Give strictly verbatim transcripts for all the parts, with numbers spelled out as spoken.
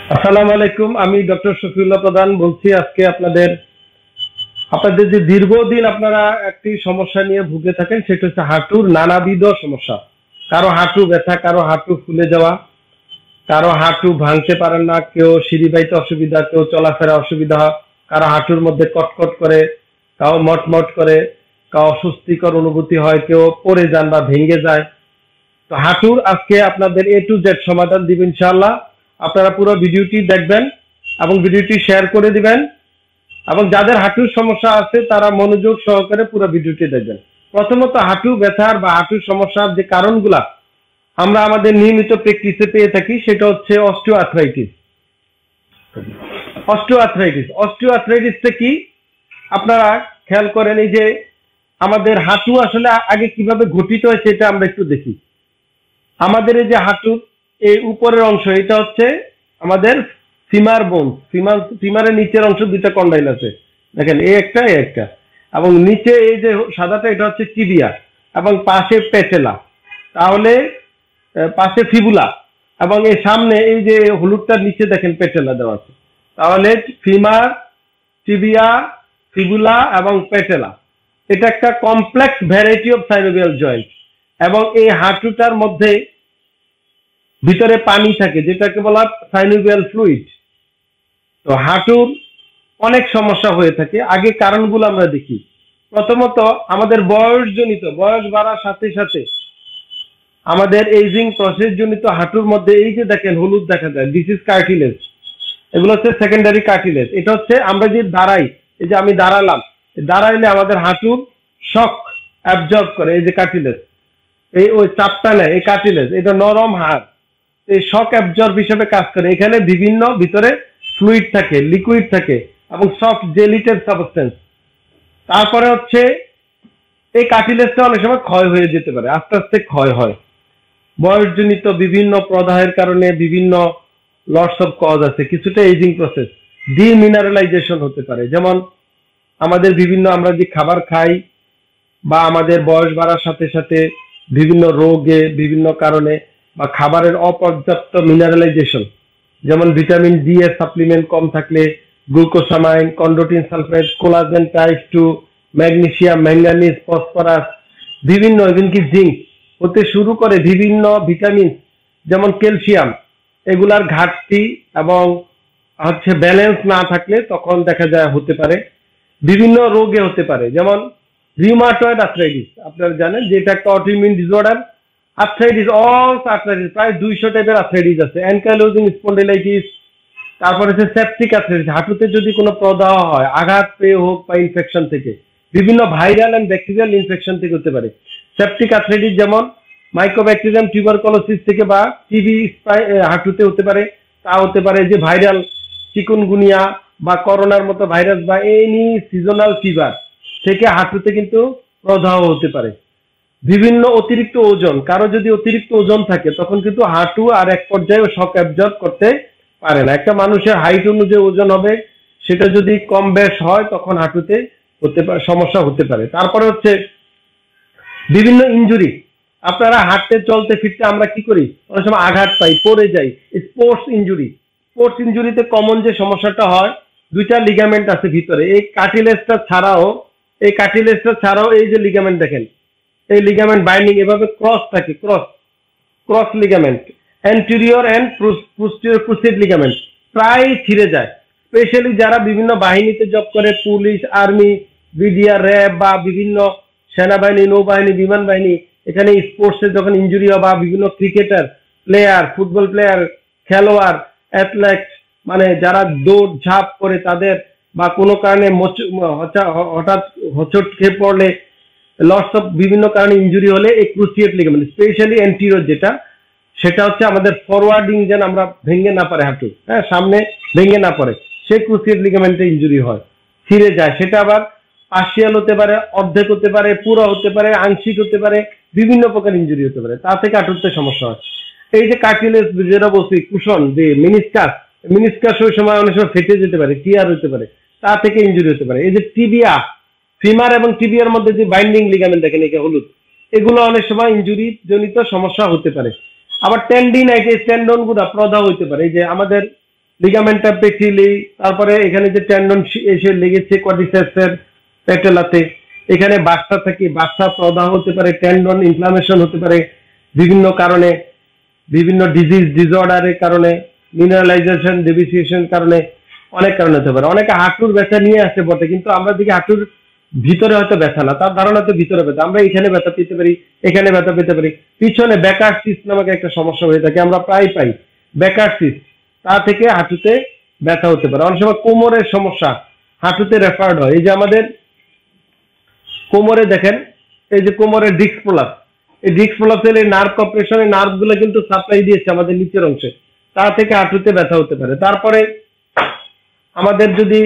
আসসালামু আলাইকুম, আমি ডক্টর শফিউল্লাহ প্রধান বলছি। আজকে আপনাদের আপনাদের যে দীর্ঘদিন আপনারা একটি সমস্যা নিয়ে ভুগে থাকেন, সেটা হচ্ছে হাঁটুর নানাবিধ সমস্যা। কারো হাঁটু ব্যথা, কারো হাঁটু ফুলে যাওয়া, কারো হাঁটু ভাঙতে পারেন না, কেউ সিঁড়ি বাইতে অসুবিধা, কেউ চলাফেরা অসুবিধা, কারো হাঁটুর মধ্যে কটকট করে, কাউ মটমট করে, কাউ অস্বস্তিকর অনুভূতি হয়, কেউ পড়ে যান বা ভেঙে যায়। তো হাঁটুর আজকে আপনাদের এ টু জেড সমাধান দিব ইনশাআল্লাহ। আপনারা পুরো ভিডিওটি দেখবেন এবং ভিডিওটি শেয়ার করে দিবেন, এবং যাদের হাঁটুর সমস্যা আছে তারা মনোযোগ সহকারে পুরো ভিডিওটি দেখবেন। প্রথমত, হাঁটু ব্যথার বা হাঁটুর সমস্যার যে কারণগুলা আমরা আমাদের নিয়মিত প্র্যাকটিসে পেয়ে থাকি, সেটা হচ্ছে অস্টিও আর্থ্রাইটিস। অস্টিও আর্থ্রাইটিস অস্টিও আর্থ্রাইটিসটা কি আপনারা খেয়াল করেন। এই যে আমাদের হাঁটু আসলে আগে কিভাবে গঠিত হয়েছে এটা আমরা একটু দেখি। আমাদের এই যে হাঁটুর এই উপরের অংশ, এটা হচ্ছে আমাদের ফিমার বোন। ফিমার ফিমারের নিচের অংশ দুইটা কন্ডাইল আছে, দেখেন এই একটা এই একটা, এবং নিচে এই যে সাদাটা এটা হচ্ছে টিবিয়া, এবং পাশে পেটেলা, তাহলে পাশে ফিবুলা, এবং এই সামনে এই যে হলুদটার নিচে দেখেন পেটেলা দেওয়া আছে। তাহলে ফিমার, টিবিয়া, ফিবুলা এবং পেটেলা, এটা একটা complex variety of synovial joint. এবং এই হাঁটুটার মধ্যে ভিতরে পানি থাকে, যেটাকে বলা সাইনোভিয়াল ফ্লুইড। তো হাঁটুর অনেক সমস্যা হয়ে থাকে। আগে কারণগুলো আমরা দেখি। প্রথমত, আমাদের বয়সজনিত, বয়স বাড়ার সাথে সাথে আমাদের এজিং প্রসেস জনিত হাঁটুর মধ্যে এই যে দেখেন হলুদ দেখা যায়, দিস ইজ কার্টিলেজ। এগুলো হচ্ছে সেকেন্ডারি কার্টিলেজ। এটা হচ্ছে আমরা যে দাঁড়াই, এই যে আমি দাঁড়ালাম, দাঁড়াইলে আমাদের হাঁটুর শক অ্যাবজর্ব করে এই যে কার্টিলেজ, এই ওই চাপটা নেয়, এই কার্টিলেজ, এটা নরম হাড়, এই শক অ্যাবজর্ব হিসেবে কাজ করে। এখানে বিভিন্ন ভিতরে ফ্লুইড থাকে, লিকুইড থাকে এবং সফট জেলিটেড সাবস্টেন্স। তারপরে হচ্ছে এই কার্টিলেজটা অনেক সময় ক্ষয় হয়ে যেতে পারে, আস্তে আস্তে ক্ষয় হয়। বয়সজনিত বিভিন্ন প্রদাহের কারণে বিভিন্ন লটস অফ কজ আছে, কিছুটা এজিং প্রসেস, ডিমিনারেলাইজেশন হতে পারে। যেমন আমাদের বিভিন্ন আমরা যে খাবার খাই বা আমাদের বয়স বাড়ার সাথে সাথে বিভিন্ন রোগে বিভিন্ন কারণে বা খাবারের অপর্যাপ্ত মিনারেলাইজেশন, যেমন ভিটামিন ডি এর সাপ্লিমেন্ট কম থাকলে, glucosamine, chondroitin sulphate, collagen type two, magnesium, manganese, phosphorus, বিভিন্ন এমনকি জিঙ্ক হতে শুরু করে বিভিন্ন ভিটামিন যেমন ক্যালসিয়াম, এগুলার ঘাটতি এবং হচ্ছে ব্যালেন্স না থাকলে তখন দেখা যায় হতে পারে বিভিন্ন রোগে হতে পারে। যেমন রিউমাটয়েড আর্থ্রাইটিস, আপনারা জানেন যে এটা একটা autoimmune disorder. Arthritis, all arthritis, প্রায় দুইশো টাইপের আর্থ্রাইটিস আছে। অ্যানকাইলোজিং স্পন্ডিলাইটিস, তারপর হচ্ছে সেপটিক আর্থ্রাইটিস, হাঁটুতে যদি কোনো প্রদাহ হয় আঘাত পেয়ে হোক বা ইনফেকশন থেকে, বিভিন্ন ভাইরাল এন্ড ব্যাকটেরিয়াল ইনফেকশন থেকে হতে পারে। সেপটিক আর্থ্রাইটিস যেমন মাইক্রোব্যাকটেরিয়াম টিউবারকুলোসিস থেকে বা টিবি হাঁটুতে হতে পারে। তা হতে পারে যে ভাইরাল চিকুনগুনিয়া বা করোনার মতো ভাইরাস বা এনি সিজনাল ফিভার থেকে হাঁটুতে কিন্তু প্রদাহ হতে পারে। বিভিন্ন অতিরিক্ত ওজন, কারো যদি অতিরিক্ত ওজন থাকে তখন কিন্তু হাঁটু আর এক পর্যায়ে শক অ্যাবজর্ব করতে পারে না। একটা মানুষের হাইট অনুযায়ী ওজন হবে, সেটা যদি কম বেশ হয় তখন হাঁটুতে হতে পারে সমস্যা হতে পারে। তারপরে হচ্ছে বিভিন্ন ইনজুরি, আপনারা হাঁটতে চলতে ফিরতে আমরা কি করি, অনেক সময় আঘাত পাই, পড়ে যাই। স্পোর্টস ইনজুরি, স্পোর্টস ইনজুরিতে কমন যে সমস্যাটা হয়, দুইটা লিগামেন্ট আছে ভিতরে, এই কার্টিলেজটা ছাড়াও এই কার্টিলেজটা ছাড়াও এই যে লিগামেন্ট দেখেন, এই লিগামেন্ট বাইন্ডিং এভাবে ক্রস থাকে, cross cross ligament, anterior and posterior cruciate ligament প্রায় ছিঁড়ে যায়। স্পেশালি যারা বিভিন্ন বাহিনীতে জব করে, পুলিশ, আর্মি, বিডিআর, র্যাব বা বিভিন্ন সেনাবাহিনী, নৌবাহিনী, বিমান বাহিনী, এখানে স্পোর্টসে যখন ইনজুরি হয় বা বিভিন্ন ক্রিকেটার প্লেয়ার, ফুটবল প্লেয়ার, খেলোয়াড়, অ্যাথলেট, মানে যারা দৌড় ঝাঁপ করে তাদের বা কোনো কারণে হঠাৎ হোঁচট খেয়ে পড়লে, লটস অফ বিভিন্ন কারণে ইনজুরি হলে এই ক্রুসিয়েট লিগামেন্ট, স্পেশালি অ্যান্টেরিয়র যেটা, সেটা হচ্ছে আমাদের ফরওয়ার্ডিং যেন আমরা ভেঙে না পারে হাঁটু, হ্যাঁ সামনে ভেঙে না পড়ে, সেই ক্রুসিয়েট লিগামেন্টে ইনজুরি হয়, ছিঁড়ে যায়। সেটা আবার পার্শিয়াল হতে পারে, অর্ধেক হতে পারে, পুরো হতে পারে, আংশিক হতে পারে, বিভিন্ন প্রকার ইনজুরি হতে পারে, তা থেকে হাঁটুতে সমস্যা হয়। এই যে কার্টিলেজ যেটা বলছি, কুশন যে মিনিসকাস, মিনিসকাস ওই সময় অনেক সময় ফেটে যেতে পারে, টিয়ার হতে পারে, তা থেকে ইনজুরি হতে পারে। এই যে টিবিয়া, ফিমার এবং টিবিয়ার মধ্যে যে বাইন্ডিং লিগামেন্ট দেখেন একে হলুদ, এগুলো অনেক সময় ইনজুরি জনিত সমস্যা হতে পারে। আবার টেন্ডিনাইটিস, টেন্ডন গুলা প্রদাহ হইতে পারে। এই যে আমাদের লিগামেন্টা পেটিলি, তারপরে এখানে যে টেন্ডন এসে লেগেছে কোয়াড্রিসেপসের প্যাটেলাতে, এখানে বাচ্চা থেকে বাচ্চা প্রদাহ হতে পারে, টেন্ডন ইনফ্লামেশন হতে পারে বিভিন্ন কারণে, বিভিন্ন ডিজিজ ডিসঅর্ডারের কারণে, মিনারেলাইজেশন ডেফিসিয়েশন কারণে, অনেক কারণে হতে পারে। অনেকে হাঁটুর ব্যথা নিয়ে আসে বটে, কিন্তু আমরা দেখি হাঁটুর ভিতরে হয়তো ব্যথা না, তার ধারণা তো ভিতরে ব্যথা। আমরা এখানে ব্যথা পেতে পারি, এখানে ব্যথা পেতে পারি, পিছনে ব্যাকার সিস্ট নামক একটা সমস্যা হয়ে থাকে, আমরা প্রায় পাই ব্যাকার সিস্ট, তা থেকে হাঁটুতে ব্যথা হতে পারে। অনেক সময় কোমরের সমস্যা হাঁটুতে রেফার্ড হয়। এই যে আমাদের কোমরে দেখেন, এই যে কোমরের ডিস্ক প্রলাপ, এই ডিস্ক প্রলাপের এই নার্ভ কম্প্রেশনের নার্ভ গুলো কিন্তু সাপ্লাই দিয়েছে আমাদের নিচের অংশে, তা থেকে হাঁটুতে ব্যথা হতে পারে। তারপরে আমাদের যদি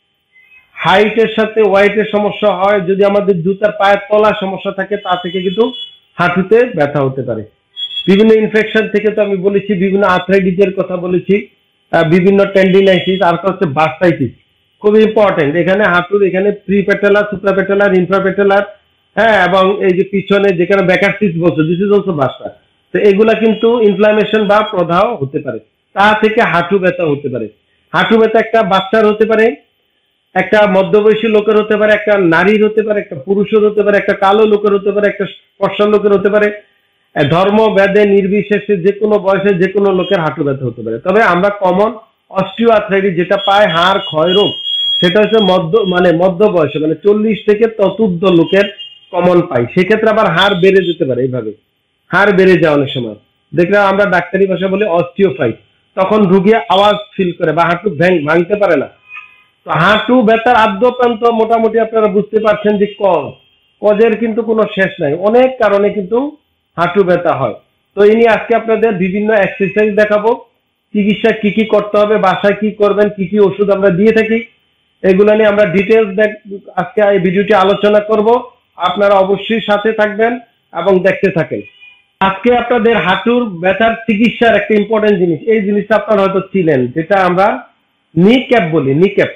হাইটের সাথে ওয়াইটের সমস্যা হয়, যদি আমাদের জুতার পায়ের তলার সমস্যা থাকে, তা থেকে কিন্তু হাঁটুতে ব্যথা হতে পারে। বিভিন্ন ইনফেকশন থেকে তো আমি বলেছি, বিভিন্ন আর্থ্রাইটিসের কথা বলেছি, বিভিন্ন টেন্ডিনাইটিস, আর হচ্ছে বার্সাইটিস, খুব ইম্পর্টেন্ট। এখানে হাঁটুর এখানে pre patellar, supra patellar, infra patellar, হ্যাঁ, এবং এই যে পিছনে যেখানে ব্যাকার সিস্ট বলছে, দিস ইজ অলসো বার্সা। তো এগুলা কিন্তু ইনফ্লামেশন বা প্রদাহ হতে পারে, তা থেকে হাঁটু ব্যথা হতে পারে। হাঁটু ব্যথা একটা বাচ্চার হতে পারে, একটা মধ্যবয়সী লোকের হতে পারে, একটা নারীর হতে পারে, একটা পুরুষের হতে পারে, একটা কালো লোকের হতে পারে, একটা ফর্সা লোকের হতে পারে, ধর্ম ভেদে নির্বিশেষে যে কোনো বয়সে যে কোনো লোকের হাঁটু ব্যথা হতে পারে। তবে আমরা কমন অস্টিও আর্থ্রাইটিস যেটা পায়, হাড় ক্ষয় রোগ, সেটা হচ্ছে মধ্য মানে মধ্য বয়সে, মানে চল্লিশ থেকে চতুর্থ লোকের কমন পাই। সেক্ষেত্রে আবার হাড় বেড়ে যেতে পারে, এইভাবে হাড় বেড়ে যায় অনেক সময়, দেখলাম আমরা ডাক্তারি ভাষা বলে অস্টিওফাইট, তখন রুগী আওয়াজ ফিল করে বা হাঁটু ভাঙতে পারে না। তো হাঁটু ব্যথার আদ্য প্রান্ত মোটামুটি আপনারা বুঝতে পারছেন যে কজ, কজের কিন্তু কোনো শেষ নাই, অনেক কারণে কিন্তু হাঁটু ব্যথা হয়। তো এই নিয়ে আজকে আপনাদের বিভিন্ন এক্সারসাইজ দেখাবো, চিকিৎসা কি কি করতে হবে, বাসায় কি করবেন, কি কি ওষুধ আমরা দিয়ে থাকি, এগুলো নিয়ে আমরা ডিটেলস আজকে এই ভিডিওটি আলোচনা করব। আপনারা অবশ্যই সাথে থাকবেন এবং দেখতে থাকেন। আজকে আপনাদের হাঁটুর ব্যথার চিকিৎসার একটা ইম্পর্টেন্ট জিনিস, এই জিনিসটা আপনারা হয়তো ছিলেন, যেটা আমরা নি ক্যাপ বলি। নি ক্যাপ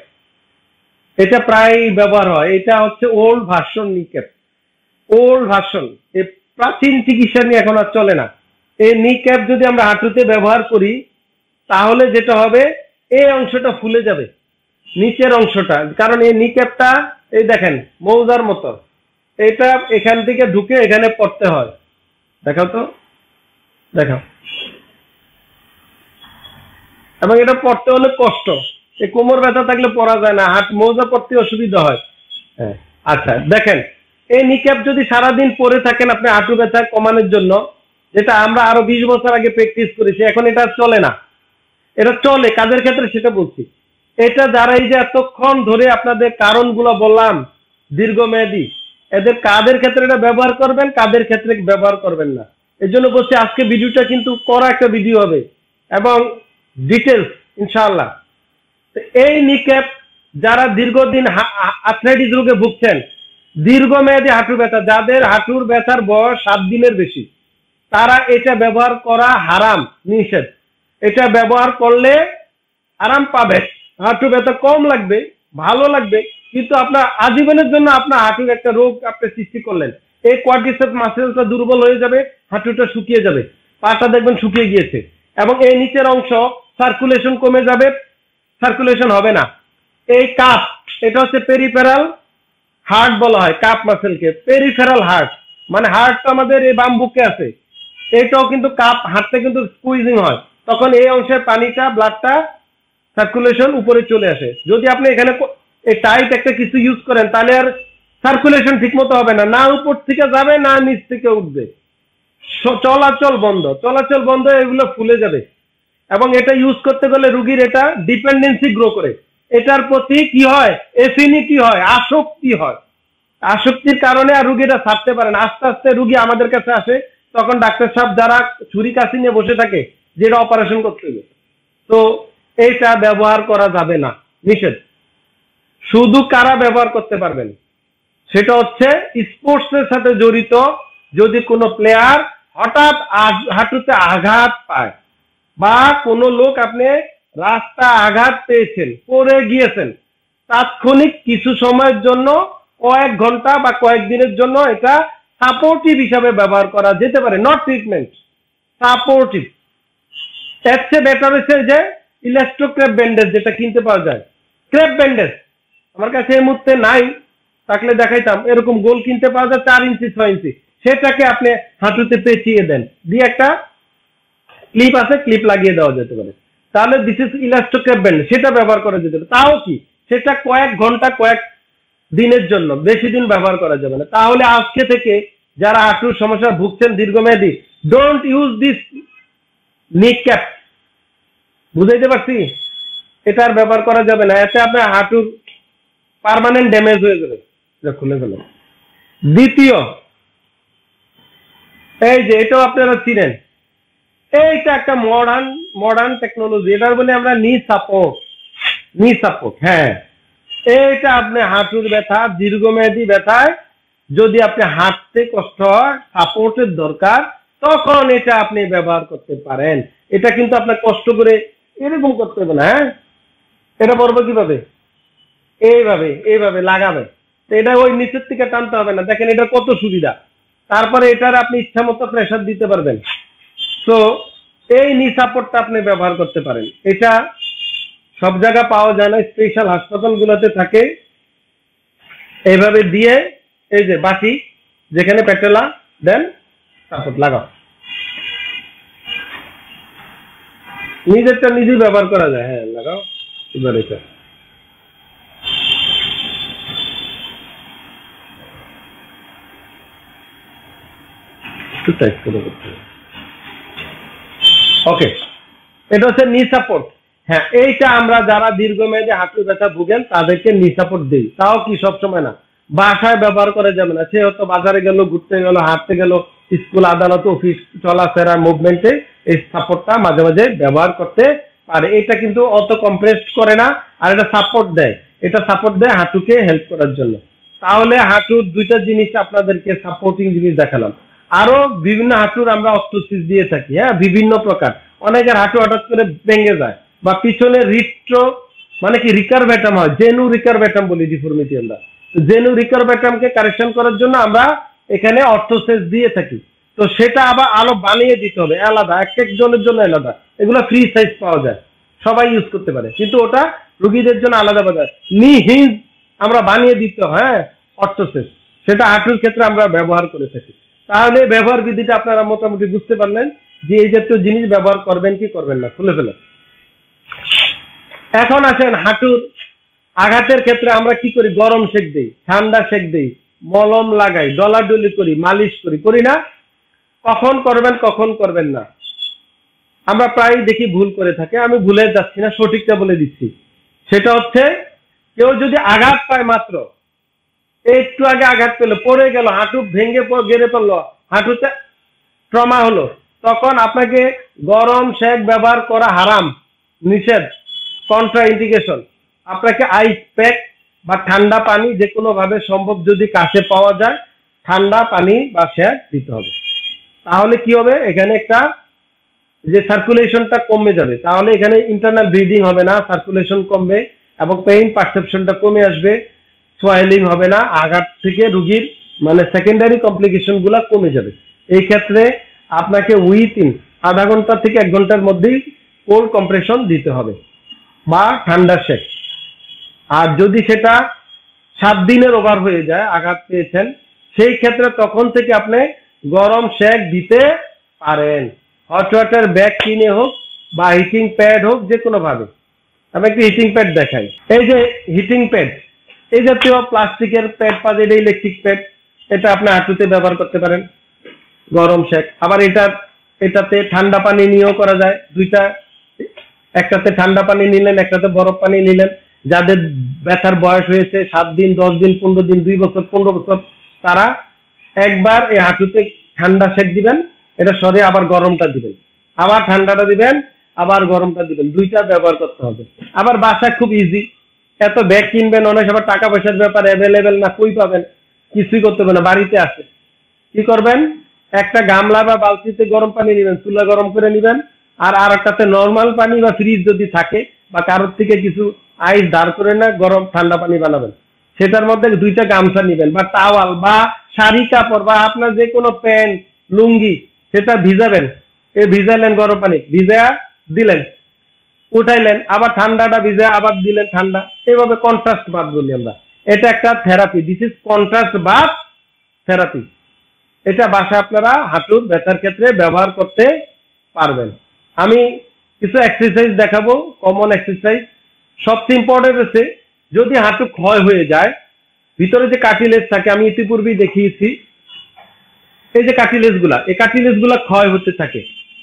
এটা প্রায় ব্যবহার হয়, এটা হচ্ছে old version knee cap, old version. এই প্রাচীন চিকিৎসা নিয়ে এখন আর চলে না। এই নি ক্যাপ যদি আমরা হাঁটুতে ব্যবহার করি, তাহলে যেটা হবে, এই অংশটা ফুলে যাবে, নিচের অংশটা, কারণ এই নি ক্যাপটা এই দেখেন মৌজার মতো, এটা এখান থেকে ঢুকে এখানে পড়তে হয়। দেখাও তো, দেখাও। এবং এটা পড়তে হলে কষ্ট, এই কোমর ব্যথা থাকলে পড়া যায় না, হাত মৌজা পড়তে অসুবিধা হয়। হ্যাঁ, আচ্ছা দেখেন, এই নিক্যাপ যদি সারাদিন পরে থাকেন আপনি হাঁটু ব্যথা কমানোর জন্য, যেটা আমরা আরো বিশ বছর আগে প্র্যাকটিস করেছি, এখন এটা চলে না। এটা চলে কাজের ক্ষেত্রে, সেটা বলছি। এটা যারা এই যে এতক্ষণ ধরে আপনাদের কারণগুলো বললাম দীর্ঘমেয়াদী, এদের কাদের ক্ষেত্রে এটা ব্যবহার করবেন, কাদের ক্ষেত্রে ব্যবহার করবেন না। এর জন্য বলছি আজকে ভিডিওটা কিন্তু করা একটা ভিডিও হবে এবং ডিটেলস ইনশাআল্লাহ। এই নিক্যাপ যারা দীর্ঘদিন আর্থ্রাইটিস রোগে ভুগছেন, দীর্ঘমেয়াদী হাঁটু ব্যথা, যাদের হাঁটুর ব্যথার বয়স সাত দিনের বেশি, তারা এটা ব্যবহার করা হারাম, নিষেধ। এটা ব্যবহার করলে আরাম পাবে, হাঁটু ব্যথা কম লাগবে, ভালো লাগবে, কিন্তু আপনার আজীবনের জন্য আপনার হাঁটুর একটা রোগ আপনি সৃষ্টি করলেন। এই কোয়াড্রিসেপস মাসেলটা দুর্বল হয়ে যাবে, হাঁটুটা শুকিয়ে যাবে, পাটা দেখবেন শুকিয়ে গিয়েছে, এবং এই নিচের অংশ সার্কুলেশন কমে যাবে, সার্কুলেশন হবে না। এই কাপ, এটা হচ্ছে পেরিফেরাল হার্ট বলা হয় কাপ মাসেলকে, পেরিফেরাল হার্ট মানে হার্টটা আমাদের এই বাম বুকে আছে, এটাও কিন্তু কাপ, হাঁটতে কিন্তু স্কুইজিং হয়, তখন এই অংশের পানিটা, ব্লাডটা সার্কুলেশন উপরে চলে আসে। যদি আপনি এখানে এই টাইট একটা কিছু ইউজ করেন, তাহলে আর সার্কুলেশন ঠিক মতো হবে না, না উপর থেকে যাবে না নিচ থেকে উঠবে, চলাচল বন্ধ, চলাচল বন্ধ, এগুলো ফুলে যাবে। এবং এটা ইউজ করতে গেলে রুগীর এটা ডিপেন্ডেন্সি গ্রো করে, এটার প্রতি কি হয়, এফিনিটি হয়, আসক্তি হয়। আসক্তির কারণে আর রুগীরা ছাড়তে পারে না। আস্তে আস্তে রুগী আমাদের কাছে আসে, তখন ডাক্তার সাহেব যারা ছুরি কাশি নিয়ে বসে থাকে, যেটা অপারেশন করতে হবে। তো এইটা ব্যবহার করা যাবে না, নিষেধ। শুধু কারা ব্যবহার করতে পারবেন, সেটা হচ্ছে স্পোর্টস এর সাথে জড়িত যদি কোনো প্লেয়ার হঠাৎ হাঁটুতে আঘাত পায়, বা কোনো লোক আপনি রাস্তা আঘাত পেয়েছেন, পড়ে গিয়েছেন, তাৎক্ষণিক কিছু সময়ের জন্য, কয়েক ঘন্টা বা কয়েকদিনের জন্য এটা সাপোর্টিভ হিসাবে ব্যবহার করা যেতে পারে, নট ট্রিটমেন্ট, সাপোর্টিভ। এর চেয়ে বেটার হচ্ছে যে ইলাস্টো ক্রেপ ব্যান্ডেজ যেটা কিনতে পাওয়া যায়, ক্রেপ ব্যান্ডেজ আমার কাছে এই মুহূর্তে নাই, থাকলে দেখাইতাম। এরকম গোল কিনতে পাওয়া যায় চার ইঞ্চি ছয় ইঞ্চি, সেটাকে আপনি হাঁটুতে পেঁচিয়ে দেন, দিয়ে একটা ক্লিপ আছে, ক্লিপ লাগিয়ে দেওয়া যেতে পারে। তাহলে this is elasto crepe bandage, সেটা ব্যবহার করা যেতে পারে। তাও কি সেটা কয়েক ঘন্টা কয়েক দিনের জন্য, বেশি দিন ব্যবহার করা যাবে না। তাহলে আজকে থেকে যারা হাঁটুর সমস্যা ভুগছেন দীর্ঘমেয়াদী, don't use this knee cap. বুঝাইতে পারছি? এটা আর ব্যবহার করা যাবে না, এতে আপনার হাঁটুর পার্মানেন্ট ড্যামেজ হয়ে যাবে, খুলে ফেলে। দ্বিতীয়, এই যে এটাও আপনারা চিনেন, এইটা একটা মডার্ন মডার্ন টেকনোলজি, এটার বলে আমরা নি সাপোর্ট। নি সাপোর্ট, হ্যাঁ, এইটা আপনি হাঁটুর ব্যথা, দীর্ঘমেয়াদী ব্যথায় যদি আপনি হাঁটতে কষ্ট হয়, সাপোর্টের দরকার, তখন এটা আপনি ব্যবহার করতে পারেন। এটা কিন্তু আপনার কষ্ট করে এরকম করতে হবে না। হ্যাঁ, এটা বলবো কিভাবে, এইভাবে এইভাবে লাগাবে, এটা ওই নিচের থেকে টানতে হবে না। দেখেন এটা কত সুবিধা। তারপরে এটার আপনি ইচ্ছা মতো প্রেসার দিতে পারবেন। তো এই নি সাপোর্টটা আপনি ব্যবহার করতে পারেন। এটা সব জায়গা পাওয়া যায় না, স্পেশাল হাসপাতালগুলোতে থাকে। এইভাবে দিয়ে এই যে বাটি যেখানে পেটেলা দেন, সাপোর্ট লাগাও, নিজেরটা নিজেই ব্যবহার করা যায়। হ্যাঁ, লাগাও এবার এটা। ওকে, এটা হচ্ছে নি সাপোর্ট। হ্যাঁ, এইটা আমরা যারা দীর্ঘমেয়াদী হাঁটু ব্যথা ভুগেন তাদেরকে নি সাপোর্ট দিই। তাও কি সবসময় না, বাসায় ব্যবহার করা যাবে না। সে হয়তো বাজারে গেল, ঘুরতে গেল, হাঁটতে গেল, স্কুল, আদালত, অফিস চলাফেরা মুভমেন্টে এই সাপোর্টটা মাঝে মাঝে ব্যবহার করতে পারে। এটা কিন্তু অত কম্প্রেস করে না, আর এটা সাপোর্ট দেয়। এটা সাপোর্ট দেয় হাঁটুকে হেল্প করার জন্য। তাহলে হাঁটুর দুইটা জিনিস আপনাদেরকে সাপোর্টিং জিনিস দেখালাম। আরো বিভিন্ন হাঁটুর আমরা অস্ত্রোসিস দিয়ে থাকি। হ্যাঁ, বিভিন্ন প্রকার। অনেকের হাঁটু হঠাৎ করে ভেঙে যায়, বা পিছনে রিট্রো মানে কি রিকারভেটাম হয়, জেনু রিকারভেটাম বলি ডিফর্মিটি আমরা। জেনু রিকারভেটামকে কারেকশন করার জন্য আমরা এখানে অর্থোসেস দিয়ে থাকি। তো সেটা আবার আলো বানিয়ে দিতে হবে আলাদা, এক একজনের জন্য আলাদা। এগুলো ফ্রি সাইজ পাওয়া যায়, সবাই ইউজ করতে পারে, কিন্তু ওটা রোগীদের জন্য আলাদা বাজার। নি হিঞ্জ আমরা বানিয়ে দিতে হয়, হ্যাঁ, অর্থোসেস, সেটা হাঁটুর ক্ষেত্রে আমরা ব্যবহার করে থাকি। তাহলে ব্যবহার বিধিটা আপনারা মোটামুটি বুঝতে পারলেন যে এই জাতীয় জিনিস ব্যবহার করবেন কি করবেন না, খুলে ফেলে। এখন আসেন হাঁটুর আঘাতের ক্ষেত্রে আমরা কি করি, গরম সেক দিই, ঠান্ডা সেক দিই, মলম লাগাই, ডলাডলি করি, মালিশ করি, করি না? কখন করবেন কখন করবেন না আমরা প্রায় দেখি ভুল করে থাকে। আমি ভুলে যাচ্ছি না, সঠিকটা বলে দিচ্ছি। সেটা হচ্ছে, কেউ যদি আঘাত পায়, মাত্র একটু আগে আঘাত পেলো, পড়ে গেল, হাঁটু ভেঙে গেড়ে পড়লো, হাঁটুতে ট্রমা হলো, তখন আপনাকে গরম সেক ব্যবহার করা হারাম, নিষেধ, কন্ট্রা ইন্ডিকেশন। আপনাকে আইস প্যাক বা ঠান্ডা পানি যে কোনো ভাবে সম্ভব, যদি কাছে পাওয়া যায়, ঠান্ডা পানি বা সেক দিতে হবে। তাহলে কি হবে, এখানে একটা যে সার্কুলেশনটা কমে যাবে। তাহলে এখানে ইন্টারনাল ব্লিডিং হবে না, সার্কুলেশন কমবে এবং পেইন পারসেপশনটা কমে আসবে, সোয়েলিং হবে না, আঘাত থেকে রোগীর মানে সেকেন্ডারি কমপ্লিকেশন গুলা কমে যাবে। এই ক্ষেত্রে আপনাকে উইথিন আধা ঘন্টা থেকে এক ঘন্টার মধ্যেই কোল্ড কম্প্রেশন দিতে হবে বা ঠান্ডা সেক। আর যদি সেটা সাত দিনের ওভার হয়ে যায়, আঘাত পেয়েছেন, সেই ক্ষেত্রে তখন থেকে আপনি গরম সেক দিতে পারেন, হট ওয়াটার ব্যাগ কিনে হোক বা হিটিং প্যাড হোক, যে কোনো ভাবে। আমি একটি হিটিং প্যাড দেখাই। এই যে হিটিং প্যাড, এই জাতীয় প্লাস্টিকের প্যাড পাওয়া যায়, ইলেকট্রিক প্যাড, এটা আপনি হাঁটুতে ব্যবহার করতে পারেন, গরম সেক। আবার এটা এটাতে ঠান্ডা পানি নিয়েও করা যায়, দুইটা, একটাতে ঠান্ডা পানি নিলেন, একটাতে বরফ পানি নিলেন। যাদের ব্যথার বয়স হয়েছে সাত দিন, দশ দিন, পনেরো দিন, দুই বছর, পনেরো বছর, তারা একবার এই হাঁটুতে ঠান্ডা সেক দিবেন, এটা সরে আবার গরমটা দিবেন, আবার ঠান্ডাটা দিবেন, আবার গরমটা দিবেন, দুইটা ব্যবহার করতে হবে। আবার বাসায় খুব ইজি, এত ব্যাগ কিনবেন, অনেক সময় টাকা পয়সার ব্যাপার, অ্যাভেলেবেল না, কই পাবেন, কিছুই করতে হবে না, বাড়িতে আছে। কি করবেন, একটা গামলা বা বালতিতে গরম পানি নেবেন, চুলা গরম করে নেবেন, আর আর একটাতে নর্মাল পানি বা ফ্রিজ যদি থাকে বা কারোর থেকে কিছু আইস ধার করে না গরম ঠান্ডা পানি বানাবেন, সেটার মধ্যে দুইটা গামছা নেবেন বা টাওয়াল বা শাড়ি কাপড় বা আপনার যে কোনো প্যান্ট, লুঙ্গি, সেটা ভিজাবেন। এ ভিজালেন গরম পানি, ভিজা দিলেন, উঠাইলেন, আবার ঠান্ডাটা ভিজে আবার দিলেন ঠান্ডা, এইভাবে কন্ট্রাস্ট বাথ বলি আমরা। এটা একটা therapy, this is contrast bath therapy. এটা বাসা আপনারা হাঁটুর ব্যথার ক্ষেত্রে ব্যবহার করতে পারবেন। আমি কিছু এক্সারসাইজ দেখাবো, কমন এক্সারসাইজ। সবচেয়ে ইম্পর্টেন্ট হচ্ছে যদি হাঁটু ক্ষয় হয়ে যায়, ভিতরে যে কার্টিলেজ থাকে আমি ইতিপূর্বেই দেখিয়েছি, এই যে কার্টিলেজ গুলা, এই কার্টিলেজ গুলা ক্ষয় হতে থাকে,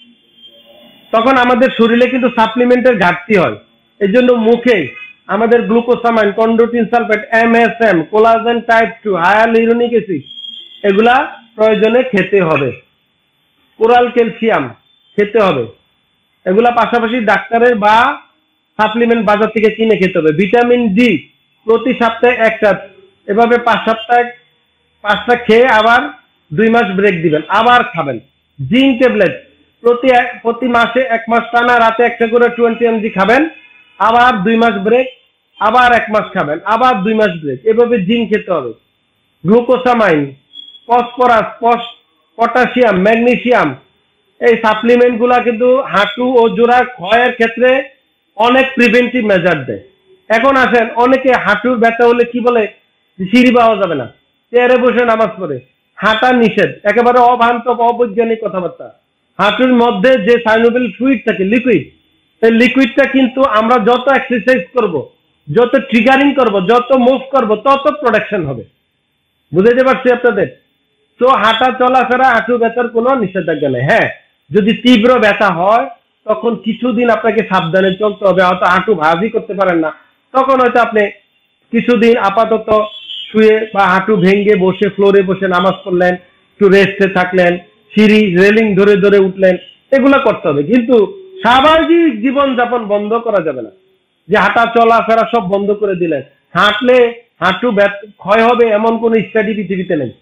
তখন আমাদের শরীরে কিন্তু সাপ্লিমেন্টের ঘাটতি হয়। এই জন্য মুখে আমাদের glucosamine, chondroitin sulphate, MSM, collagen type two, hyaluronic acid এগুলা প্রয়োজনে খেতে হবে। কোরাল ক্যালসিয়াম খেতে হবে। এগুলা পাশাপাশি ডাক্তারের বা সাপ্লিমেন্ট বাজার থেকে কিনে খেতে হবে। ভিটামিন ডি প্রতি সপ্তাহে একটা, এভাবে পাঁচ সপ্তাহে পাঁচটা খেয়ে আবার দুই মাস ব্রেক দিবেন, আবার খাবেন। জিঙ্ক ট্যাবলেট প্রতি প্রতি মাসে এক মাস টানা রাতে একটা করে টোয়েন্টি এমজি খাবেন, আবার দুই মাস ব্রেক, আবার এক মাস খাবেন, আবার দুই মাস ব্রেক, এভাবে জিঙ্ক খেতে হবে। গ্লুকোসামাইন, ফসফরাস, পটাশিয়াম, ম্যাগনেসিয়াম এই সাপ্লিমেন্ট গুলা কিন্তু হাঁটু ও জোড়া ক্ষয়ের ক্ষেত্রে অনেক প্রিভেন্টিভ মেজার দেয়। এখন আসেন, অনেকে হাঁটুর ব্যথা হলে কি বলে, সিঁড়ি পাওয়া যাবে না, চেয়ারে বসে নামাজ পড়ে, হাঁটা নিষেধ, একেবারে অভ্রান্ত অবৈজ্ঞানিক কথাবার্তা। হাঁটুর মধ্যে যে সাইনোভিয়াল ফ্লুইড থাকে, লিকুইড, এই লিকুইডটা কিন্তু আমরা যত এক্সারসাইজ করব, যত ট্রিগারিং করব, যত মুভ করব, তত প্রোডাকশন হবে। বুঝতে পারছি আপনাদের? তো হাঁটা চলাফেরা হাঁটু ব্যথার কোনো নিষেধাজ্ঞা নেই। হ্যাঁ, যদি তীব্র ব্যথা হয় তখন কিছুদিন আপনাকে সাবধানে চলতে হবে। হয়তো হাঁটু ভাঁজই করতে পারেন না, তখন হয়তো আপনি কিছুদিন আপাতত শুয়ে বা হাঁটু ভেঙে বসে ফ্লোরে বসে নামাজ পড়লেন, একটু রেস্টে থাকলেন, সিঁড়ি রেলিং ধরে ধরে উঠলেন, এগুলো করতে হবে। কিন্তু স্বাভাবিক জীবনযাপন বন্ধ করা যাবে না, যে হাঁটা চলাফেরা সব বন্ধ করে দিলেন। হাঁটলে হাঁটু ক্ষয় হবে এমন কোন স্টাডি পৃথিবীতে নেই।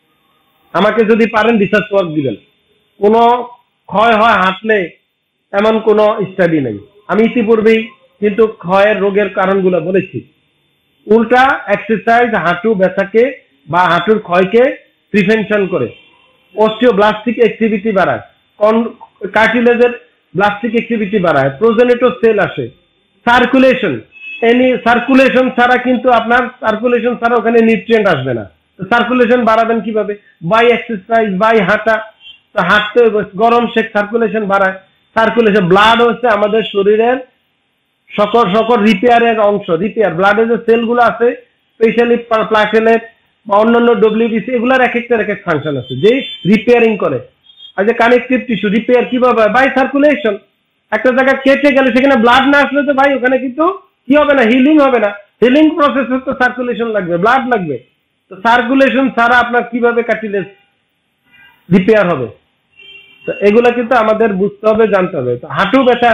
আমাকে যদি পারেন রিসার্চ ওয়ার্ক দিবেন, কোনো ক্ষয় হয় হাঁটলে এমন কোনো স্টাডি নেই। আমি ইতিপূর্বেই কিন্তু ক্ষয়ের রোগের কারণগুলো বলেছি। উল্টা এক্সারসাইজ হাঁটু ব্যথাকে বা হাঁটুর ক্ষয়কে প্রিভেনশন করে, অস্টিওব্লাস্টিক অ্যাক্টিভিটি বাড়ায়, কার্টিলেজের ব্লাস্টিক অ্যাক্টিভিটি বাড়ায়, প্রোজেনেটর সেল আসে, সার্কুলেশন, এনি সার্কুলেশন ছাড়া কিন্তু আপনার সার্কুলেশন ছাড়া ওখানে নিউট্রিয়েন্ট আসবে না। সার্কুলেশন বাড়াবেন কিভাবে? বাই এক্সারসাইজ, বাই হাঁটা। তো হাঁটতে গরম শেক সার্কুলেশন বাড়ায়। সার্কুলেশন, ব্লাড হচ্ছে আমাদের শরীরের সকল সকল রিপেয়ারের অংশ। রিপেয়ার ব্লাডের যে সেলগুলো আছে, স্পেশালি প্লাটেলেট বা অন্যান্য ডব্লিউবিসি, এগুলার এক একটার এক এক ফাংশন আছে যে রিপেয়ারিং করে। আর যে কানেকটিভ টিস্যু রিপেয়ার কিভাবে? By circulation. একটা জায়গা কেটে গেলে সেখানে ব্লাড না আসলে তো ভাই ওখানে কিন্তু কি হবে না, হিলিং হবে না। হিলিং প্রসেসে তো সার্কুলেশন লাগবে, ব্লাড লাগবে। তো সার্কুলেশন ছাড়া আপনার কিভাবে কার্টিলেজ রিপেয়ার হবে? তো এগুলা কিন্তু আমাদের বুঝতে হবে, জানতে হবে। তো হাঁটু ব্যথার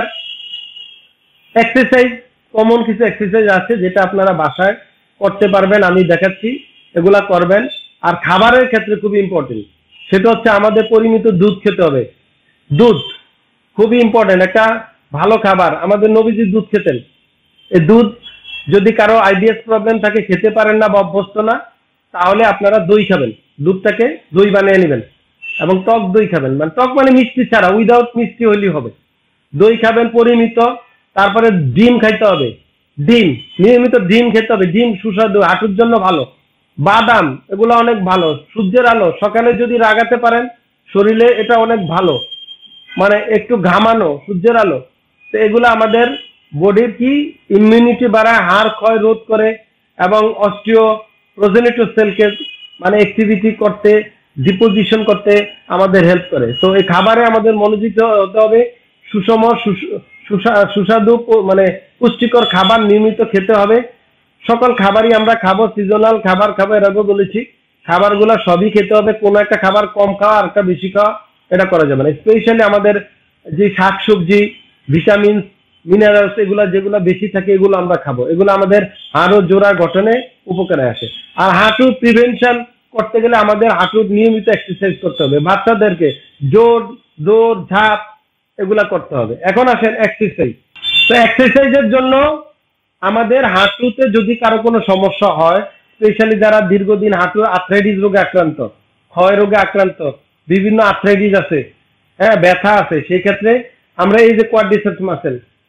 এক্সারসাইজ, কমন কিছু এক্সারসাইজ আছে যেটা আপনারা বাসায় করতে পারবেন, আমি দেখাচ্ছি, এগুলা করবেন। আর খাবারের ক্ষেত্রে খুবই ইম্পর্টেন্ট, সেটা হচ্ছে আমাদের পরিমিত দুধ খেতে হবে। দুধ খুবই ইম্পর্টেন্ট, একটা ভালো খাবার। আমাদের নবীজি দুধ খেতেন। এই দুধ যদি কারো আইবিএস প্রবলেম থাকে, খেতে পারেন না বা অভ্যস্ত না, তাহলে আপনারা দই খাবেন। দুধটাকে দই বানিয়ে নেবেন এবং টক দই খাবেন, মানে টক মানে মিষ্টি ছাড়া, উইদাউট মিষ্টি হইলেই হবে। দই খাবেন পরিমিত। তারপরে ডিম খাইতে হবে, ডিম নিয়মিত ডিম খেতে হবে। ডিম সুস্বাদু, হাঁটুর জন্য ভালো। বাদাম এগুলো অনেক ভালো। সূর্যের আলো সকালে যদি লাগাতে পারেন শরীরে, এটা অনেক ভালো, মানে একটু ঘামানো, সূর্যের আলো। তো এগুলো আমাদের বডির কি ইমিউনিটি বাড়ায়, হাড় ক্ষয় রোধ করে এবং অস্টিও প্রোজেনেটর সেলকে মানে অ্যাক্টিভিটি করতে, ডিপোজিশন করতে আমাদের হেল্প করে। তো এই খাবারে আমাদের মনোযোগী হতে হবে। সুষম সুস্বাদু মানে পুষ্টিকর খাবার নিয়মিত খেতে হবে। সকল খাবারই আমরা খাবো, সিজনাল খাবার খাবো, এর আগে বলেছি। খাবারগুলো সবই খেতে হবে, কোনো একটা খাবার কম খাওয়া আর একটা বেশি খাওয়া এটা করা যাবে না। স্পেশালি আমাদের যে শাকসবজি, ভিটামিন, মিনারেলস এগুলা যেগুলো বেশি থাকে এগুলো আমরা খাবো। এগুলো আমাদের হাড় জোড়া গঠনে উপকারে আসে। আর হাঁটু প্রিভেনশন করতে গেলে আমাদের হাঁটুর নিয়মিত এক্সারসাইজ করতে হবে। বাচ্চাদেরকে জোর, দৌড়, ঝাঁপ এগুলা করতে হবে। এখন আসেন এক্সারসাইজ। তো এক্সারসাইজের জন্য আমাদের হাঁটুতে যদি কারো কোনো সমস্যা হয়, স্পেশালি যারা দীর্ঘদিন হাঁটু আর্থ্রাইটিস রোগে আক্রান্ত, ক্ষয় রোগে আক্রান্ত, বিভিন্ন আর্থ্রাইটিস আছে, হ্যাঁ ব্যথা আছে, সেই ক্ষেত্রে আমরা এই যে কোয়াড্রিসেপস মাসেল,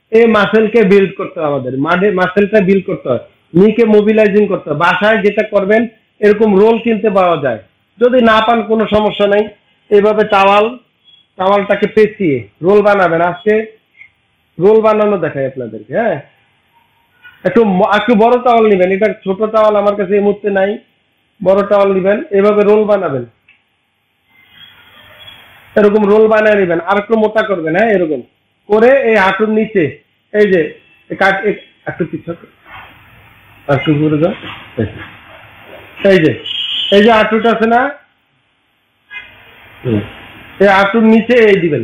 এই মাসেলকে বিল্ড করতে হবে, আমাদের মাঝে মাসেলটা বিল্ড করতে হয়, নিকে মোবিলাইজিং করতে হয়। বাসায় যেটা করবেন এরকম রোল কিনতে পাওয়া যায়, যদি না পান কোনো সমস্যা নাই, এইভাবে টাওয়াল টাওয়ালটাকে পেঁচিয়ে রোল বানাবেন। আজকে রোল বানানো দেখাই আপনাদেরকে। হ্যাঁ, একটু একটু বড় টাওয়াল নেবেন, এটা ছোট টাওয়াল আমার কাছে এই মুহূর্তে নাই, বড় টাওয়াল নেবেন, এভাবে রোল বানাবেন, এরকম রোল বানিয়ে নেবেন, আর একটু মোটা করবেন। হ্যাঁ, এরকম করে এই হাঁটুর নিচে এই যে একটু পিছু একটু ঘুরে যাও, এই যে এই যে হাঁটুটা আছে না, এই হাঁটুর নিচে এই দিবেন,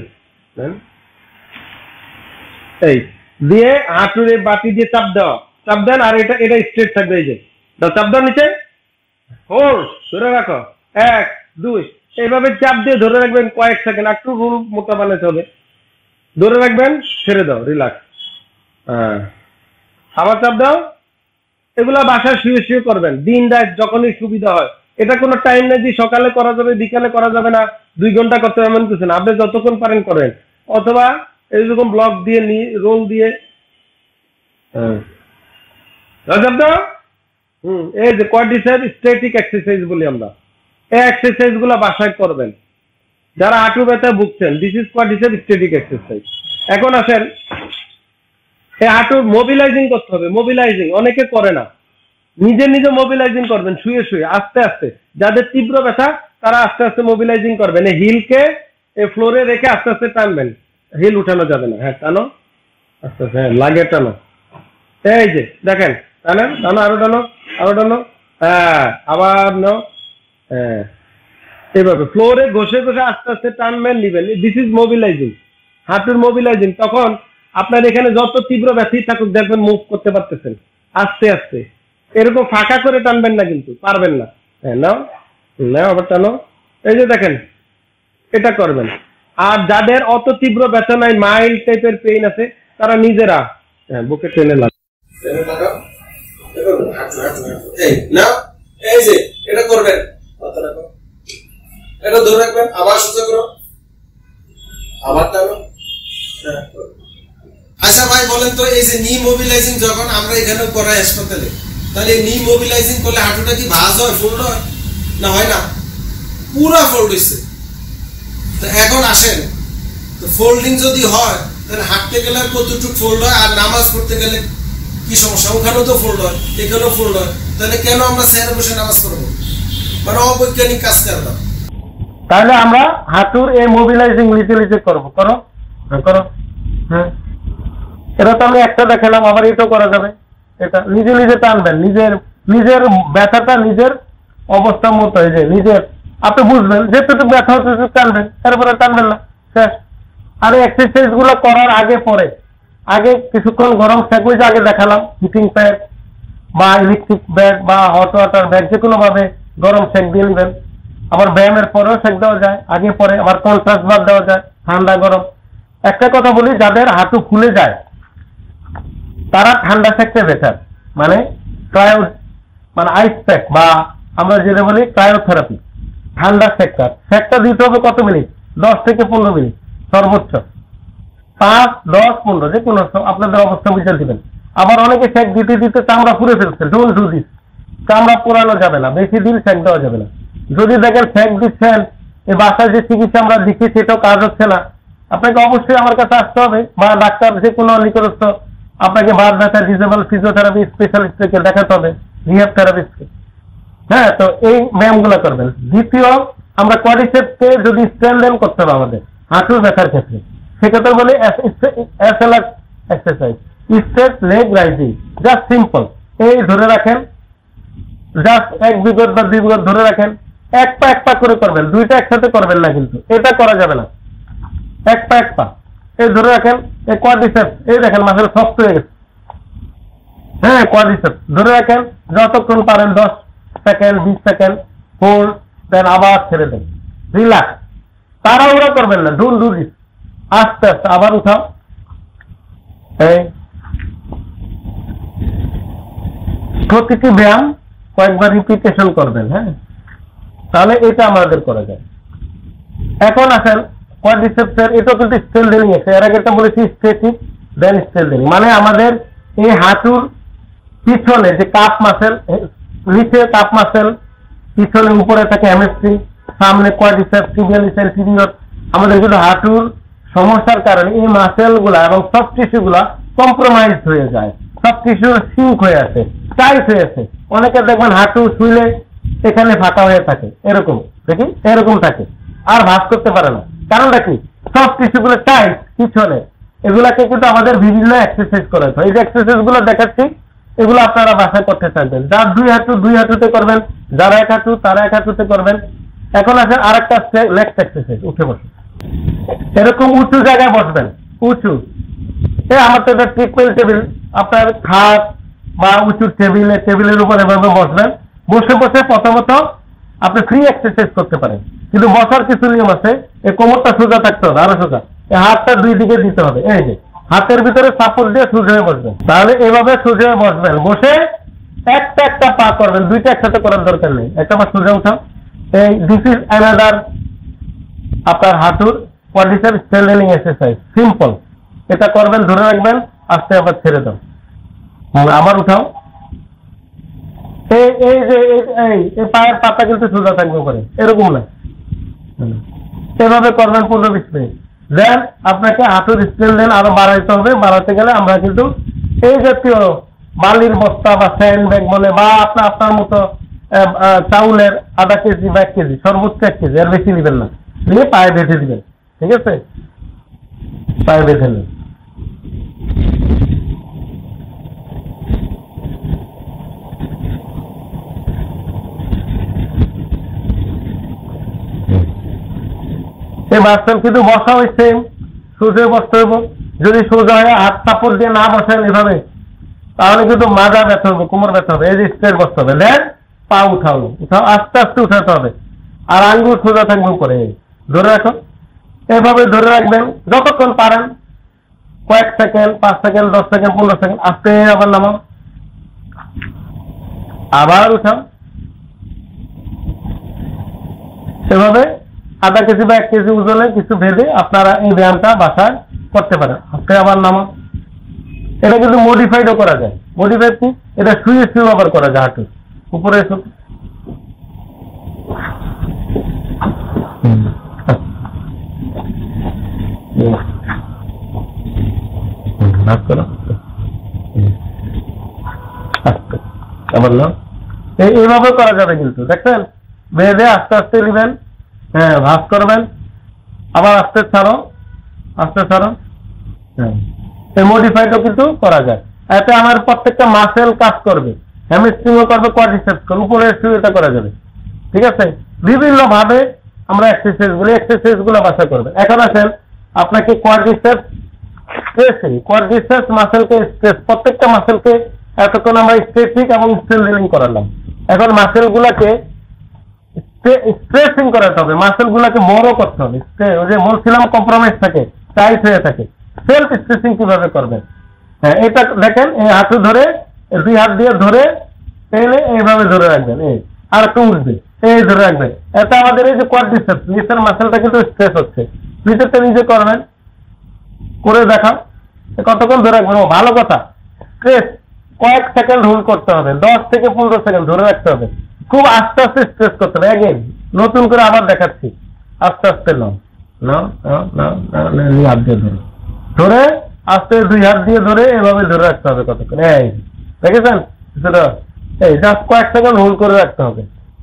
এই দিয়ে হাঁটুর এই বাটি দিয়ে চাপ দেওয়া, চাপ দেন, আর এটা এটা স্ট্রেট থাকবে। এই যে চাপ দেওয়া নিচে, হোল্ড, ধরে রাখো, এক দুই, এইভাবে চাপ দিয়ে ধরে রাখবেন কয়েক সেকেন্ড, একটু রোল মোটা বানাতে হবে, ধরে রাখবেন, ছেড়ে দাও, রিল্যাক্স। হ্যাঁ, আবার চাপ দাও। এগুলা বাসায় শুয়ে শুয়ে করবেন, দিন রাত যখনই সুবিধা হয়। এটা কোনো টাইম নেই যে সকালে করা যাবে বিকালে করা যাবে না, দুই ঘন্টা করতে হবে এমন কিছু না, আপনি যতক্ষণ পারেন করেন। অথবা এইরকম ব্লক দিয়ে নি রোল দিয়ে চাপ দাও। হম এই যে কোয়াড্রিসেপ স্ট্যাটিক এক্সারসাইজ বলি আমরা, এই এক্সারসাইজ গুলা বাসায় করবেন যারা হাঁটু ব্যথা ভুগছেন। This is quadricep static exercise. এখন আসেন, এই হাঁটু মোবিলাইজিং করতে হবে। মোবিলাইজিং অনেকে করে না, নিজে নিজে মোবিলাইজিং করবেন শুয়ে শুয়ে, আস্তে আস্তে। যাদের তীব্র ব্যথা তারা আস্তে আস্তে মোবিলাইজিং করবেন, এই হিলকে এই ফ্লোরে রেখে আস্তে আস্তে টানবেন, হিল উঠানো যাবে না। হ্যাঁ, টানো আস্তে আস্তে, হ্যাঁ লাগে টানো, এই যে দেখেন, টানেন, টানো, আরো টানো, আরো টানো, হ্যাঁ আবার নাও, হ্যাঁ এইভাবে ফ্লোরে ঘষে ঘষে আস্তে আস্তে টানবেন, নিবেন। দিস ইজ মোবিলাইজিং, হাঁটুর মোবিলাইজিং। তখন আপনার এখানে যত তীব্র ব্যথি থাকুক দেখবেন মুভ করতে পারতেছেন আস্তে আস্তে। এরকম ফাঁকা করে টানবেন না, কিন্তু পারবেন না। হ্যাঁ নাও, নাও আবার টানো, এই যে দেখেন, এটা করবেন। আর যাদের অত তীব্র ব্যথা নাই, মাইল্ড টাইপের পেইন আছে, তারা নিজেরা হ্যাঁ বুকে টেনে লাগবে। এই যে এটা করবেন, এটা ধরে রাখবেন, আবার সোজা করো, আবার টানো। আচ্ছা ভাই বলেন তো, এই যে নি মোবিলাইজিং যখন আমরা এখানে করাই হাসপাতালে, তাহলে নি মোবিলাইজিং করলে হাঁটুটা কি ভাঁজ হয়, ফোল্ড হয় না? হয় না, পুরা ফোল্ড হয়েছে। তো এখন আসেন, তো ফোল্ডিং যদি হয় তাহলে হাঁটতে গেলে কতটুকু ফোল্ড হয়, আর নামাজ পড়তে গেলে কি সমস্যা? ওখানেও তো ফোল্ড হয়, এখানেও ফোল্ড হয়, তাহলে কেন আমরা চেয়ারে বসে নামাজ পড়বো? মানে অবৈজ্ঞানিক কাজ করলাম। তাহলে আমরা হাঁটুর এই মোবিলাইজিং লিটে লিটে করবো, করো করো। হ্যাঁ, এটা তো আমি একটা দেখালাম, আবার এটাও করা যাবে। এটা নিজে নিজে টানবেন, নিজের নিজের ব্যথাটা নিজের অবস্থা মতো, এই যে নিজের আপনি বুঝবেন যেটুকু ব্যথা হচ্ছে টানবেন, তারপরে টানবেন না, শেষ। আর এক্সারসাইজ গুলো করার আগে পরে, আগে কিছুক্ষণ গরম সেক, ওই যে আগে দেখালাম, হিটিং প্যাড বা ইলেকট্রিক ব্যাগ বা হট ওয়াটার ব্যাগ, যে কোনো ভাবে গরম সেক দিয়ে নেবেন। আবার ব্যায়ামের পরেও সেক দেওয়া যায়, আগে পরে। আবার কন্ট্রাস্ট বাদ দেওয়া যায়, ঠান্ডা গরম। একটা কথা বলি, যাদের হাঁটু ফুলে যায় তারা ঠান্ডা সেকতে বেটার, মানে ক্রায়ো মানে আইস প্যাক বা আমরা যেটা বলি ক্রায়োথেরাপি, ঠান্ডা সেকটা সেকটা দিতে হবে কত মিনিট? দশ থেকে পনেরো মিনিট সর্বোচ্চ, পাঁচ দশ পনেরো যে কোনো আপনাদের অবস্থা বুঝে দিবেন। আবার অনেকে সেক দিতে দিতে চামড়া পুড়ে ফেলছে, ডোন্ট ডু দিস। চামড়া পুরানো যাবে না, বেশি দিন সেক দেওয়া যাবে না। যদি দেখেন সেক দিচ্ছেন, এই বাসায় যে চিকিৎসা আমরা দিচ্ছি সেটাও কাজ হচ্ছে না, আপনাকে অবশ্যই আমার কাছে আসতে হবে, বা ডাক্তার যে কোনো নিকটস্থ আপনাকে বাদ ব্যথা ডিসেবল ফিজিওথেরাপি স্পেশালিস্টকে দেখাতে হবে, রিহ্যাব থেরাপিস্টকে। হ্যাঁ, তো এই ব্যায়ামগুলো করবেন। দ্বিতীয়, আমরা কোয়াড্রিসেপসকে যদি স্ট্রেনথেন করতে হবে আমাদের হাঁটুর ব্যথার ক্ষেত্রে, সেক্ষেত্রে বলি SLR exercise, straight leg raising. Just simple, এই ধরে রাখেন, জাস্ট এক বিগত বা দুই বিগত ধরে রাখেন, এক পা এক পা করে করবেন, দুইটা একসাথে করবেন না, কিন্তু এটা করা যাবে না। এক পা এক পা এই ধরে রাখেন, এই কোয়াড্রিসেপস, এই দেখেন মাসেল সফট হয়ে গেছে। হ্যাঁ, কোয়াড্রিসেপস ধরে রাখেন যতক্ষণ পারেন, দশ সেকেন্ড বিশ সেকেন্ড হোল্ড, দেন আবার ছেড়ে দেন, রিল্যাক্স। তাড়াহুড়া করবেন না, ডোন্ট ডু দিস, আস্তে আস্তে আবার উঠাও। এই প্রতিটি ব্যায়াম কয়েকবার রিপিটেশন করবেন। হ্যাঁ, তাহলে এটা আমাদের করা যায়। এখন আসেন কোয়াড্রিসেপসের, এটা কিন্তু স্ট্রেনথেনিং আছে, এর আগে একটা বলেছি স্ট্রেচিং, দেন স্ট্রেলথেনিং মানে আমাদের এই হাঁটুর পিছনে যে কাপ মাসেল, নিচে কাপ মাসেল, পিছনে উপরে থাকে হ্যামস্ট্রিং, সামনে কোয়াড্রিসেপস, টিবিয়ালিস, অ্যান্টেরিয়র। আমাদের কিন্তু হাঁটুর সমস্যার কারণে এই মাসেল গুলা এবং সব টিস্যু গুলা কম্প্রোমাইজ হয়ে যায়, সব টিস্যু সিঙ্ক হয়ে আছে, টাইট হয়ে আছে। অনেকে দেখবেন হাঁটু শুইলে এখানে ফাঁকা হয়ে থাকে, এরকম দেখি এরকম থাকে, আর ভাঁজ করতে পারে না। কারণটা কি? সব টিস্যু গুলো টাইট পিছনে, এগুলাকে কিন্তু আমাদের বিভিন্ন এক্সারসাইজ করাতে হয়। এই যে এক্সারসাইজ গুলো দেখাচ্ছি, এগুলো আপনারা বাসায় করতে চাইবেন। যার দুই হাঁটু দুই হাঁটুতে করবেন, যারা এক হাঁটু তারা এক হাঁটুতে করবেন। এখন আছে আরেকটা নেক্সট এক্সারসাইজ, উঠে বসে এরকম উঁচু জায়গায় বসবেন, উঁচু। এই আমার তো এটা ট্রিটমেন্ট টেবিল, আপনার খাট বা উঁচু টেবিলে, টেবিলের উপর এভাবে বসবেন। বসে বসে প্রথমত আপনি ফ্রি এক্সারসাইজ করতে পারেন, কিন্তু বসার কিছু নিয়ম আছে। এই কোমরটা সোজা থাকতে হবে, আরো সোজা, এই হাতটা দুই দিকে দিতে হবে। এই যে হাতের ভিতরে সাপোর্ট দিয়ে সোজা হয়ে বসবেন, তাহলে এভাবে সোজা হয়ে বসবেন। বসে একটা একটা পা করবেন, দুইটা একসাথে করার দরকার নেই। একটা পা সোজা উঠাও। এই দিস ইজ অ্যানাদার আপনার হাঁটুর কোয়াড্রিসেপস স্ট্রেলথেনিং এক্সারসাইজ, সিম্পল। এটা করবেন, ধরে রাখবেন, আস্তে আবার ছেড়ে দাও, আবার উঠাও। এই এই যে এই পায়ের পাতা কিন্তু সোজা থাকবে করে, এরকম না। এভাবে করবেন পনেরো বিশ মিনিট। দেন আপনাকে হাঁটুর স্ট্রেলথেন আরো বাড়াইতে হবে। বাড়াতে গেলে আমরা কিন্তু এই জাতীয় বালির বস্তা বা স্যান্ড ব্যাগ বলে, বা আপনার আপনার মতো চাউলের আধা কেজি বা এক কেজি, সর্বোচ্চ এক কেজি, আর বেশি দিবেন না, দিয়ে পায়ে বেঁধে দিবেন। ঠিক আছে, পায়ে বেঁধে নেন। এই মাস্টার কিন্তু বসা হয়েছে, সোজা বসতে হইব। যদি সোজা হয়ে হাত সাপোর্ট দিয়ে না বসেন এভাবে, তাহলে কিন্তু মাজা ব্যথা হবে, কোমর ব্যথা হবে। এই যে স্ট্রেট বসতে হবে, দেন পা উঠাও, উঠাও, আস্তে আস্তে উঠাতে হবে। আর আঙ্গুল সোজা থাকবে করে ধরে রাখো। এভাবে ধরে রাখবেন যতক্ষণ পারেন, কয়েক সেকেন্ড, পাঁচ সেকেন্ড, দশ সেকেন্ড, পনেরো সেকেন্ড। আস্তে আবার নামাও, আবার উঠাও। সেভাবে আধা কেজি বা এক কেজি ওজনে কিছু ভেদে আপনারা এই ব্যায়ামটা বাসায় করতে পারেন। আস্তে আবার নামাও। এটা কিন্তু মডিফাইডও করা যায়। মডিফাইড কি? এটা শুয়ে শুয়ে আবার করা যায়। হাঁটু উপরে এসো, এইভাবে করা যাবে কিন্তু, দেখছেন? বেঁধে আস্তে আস্তে নেবেন, হ্যাঁ, ভাঁজ করবেন, আবার আস্তে ছাড়ো, আস্তে ছাড়ো। হ্যাঁ, এই মডিফাইডও কিন্তু করা যায়। এতে আমার প্রত্যেকটা মাসেল কাজ করবে, হ্যামস্ট্রিংও করবে, কোয়াড্রিসেপস করবে, উপরে শুয়ে এটা করা যাবে। ঠিক আছে, বিভিন্ন ভাবে আমরা এক্সারসাইজ গুলো এক্সারসাইজ গুলো বাসা করবে। এখন আসেন আপনাকে কোয়াড্রিসেপস স্ট্রেচিং, কোয়াড্রিসেপস মাসেলকে স্ট্রেচ, প্রত্যেকটা মাসেলকে এতক্ষণ আমরা স্ট্রেচিং এবং স্ট্রেলথেনিং করালাম। এখন মাসেল গুলাকে স্ট্রেচিং করাতে হবে, মাসেল গুলাকে বড় করতে হবে। ওই যে বলছিলাম কম্প্রোমাইজ থাকে, টাইট হয়ে থাকে। সেলফ স্ট্রেচিং কিভাবে করবেন? হ্যাঁ, এটা দেখেন, এই হাঁটু ধরে, দুই হাত দিয়ে ধরে টেনে এইভাবে ধরে রাখবেন, এই আর একটু উঠবে, এই ধরে রাখবেন। এটা আমাদের এই যে কোয়াড্রিসেপস, নিচের মাসেলটা কিন্তু স্ট্রেচ হচ্ছে। নিচেরটা নিজে করবেন, করে দেখাও কতক্ষণ ধরে রাখবেন। ও ভালো কথা, স্ট্রেচ কয়েক সেকেন্ড হোল্ড করতে হবে, দশ থেকে পনেরো সেকেন্ড ধরে রাখতে হবে। খুব আস্তে আস্তে স্ট্রেচ করতে হবে। আগে নতুন করে আবার দেখাচ্ছি, আস্তে আস্তে নাও, নাও, নাও, নাও, হাত দিয়ে ধরে ধরে আস্তে দুই হাত দিয়ে ধরে এভাবে ধরে রাখতে হবে কতক্ষণ। এই দেখেছেন, এই জাস্ট কয়েক সেকেন্ড হোল্ড করে রাখতে হবে।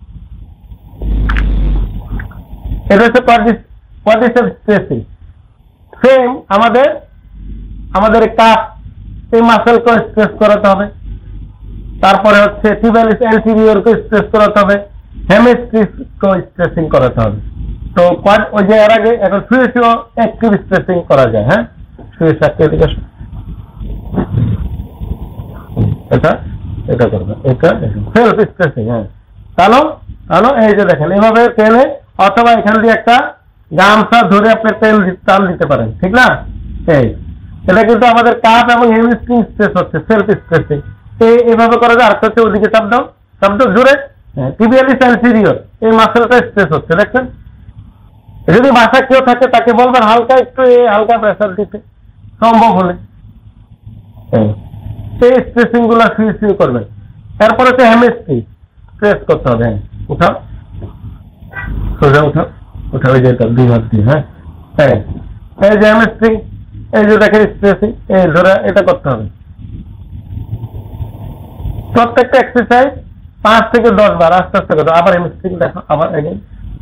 এটা হচ্ছে কোয়াড্রিসেপস স্ট্রেচিং। সেম আমাদের আমাদের কাপ, এই মাসেলকে স্ট্রেচ করাতে হবে। তারপরে হচ্ছে টিবিয়ালিস অ্যান্টেরিয়রকে স্ট্রেচ করাতে হবে, হ্যামস্ট্রিংকে স্ট্রেচিং করাতে হবে। তো ওই যে এর আগে এখন শুয়ে শুয়ে অ্যাক্টিভ স্ট্রেচিং করা যায়। হ্যাঁ, শুয়ে থাকতে এদিকে এটা এটা করবে, এটা সেলফ স্ট্রেচিং। হ্যাঁ, তাহলে তাহলে এই যে দেখেন, এভাবে টেনে অথবা এখান দিয়ে একটা গামছা ধরে আপনি তেল টান দিতে পারেন। ঠিক না? এই এটা কিন্তু আমাদের কাপ এবং হ্যামস্ট্রিং স্ট্রেচ হচ্ছে, সেলফ স্ট্রেচিং। এইভাবে করা যায়। আরেকটা হচ্ছে ওদিকে চাপ দাও, চাপ দাও জোরে, টিবিয়ালিস অ্যান্টেরিয়র, এই মাসেলটা স্ট্রেচ হচ্ছে, দেখছেন? যদি বাসা কেউ থাকে তাকে বলবেন হালকা একটু হালকা প্রেসার দিতে, সম্ভব হলে। এই স্ট্রেচিং গুলো শুয়ে শুয়ে করবেন। এরপর হচ্ছে হ্যামস্ট্রিং, প্রেস করতে হবে। উঠাও, সোজা উঠাও, উঠাও, এই যে দুই হাত দিয়ে। হ্যাঁ, এই যে হ্যামস্ট্রিং, এই যে দেখেন স্ট্রেচিং, এই ধরে এটা করতে হবে। প্রত্যেকটা এক্সারসাইজ পাঁচ থেকে দশ বার আস্তে আস্তে করতে। আবার হ্যামস্ট্রিং দেখো, আবার এগেন।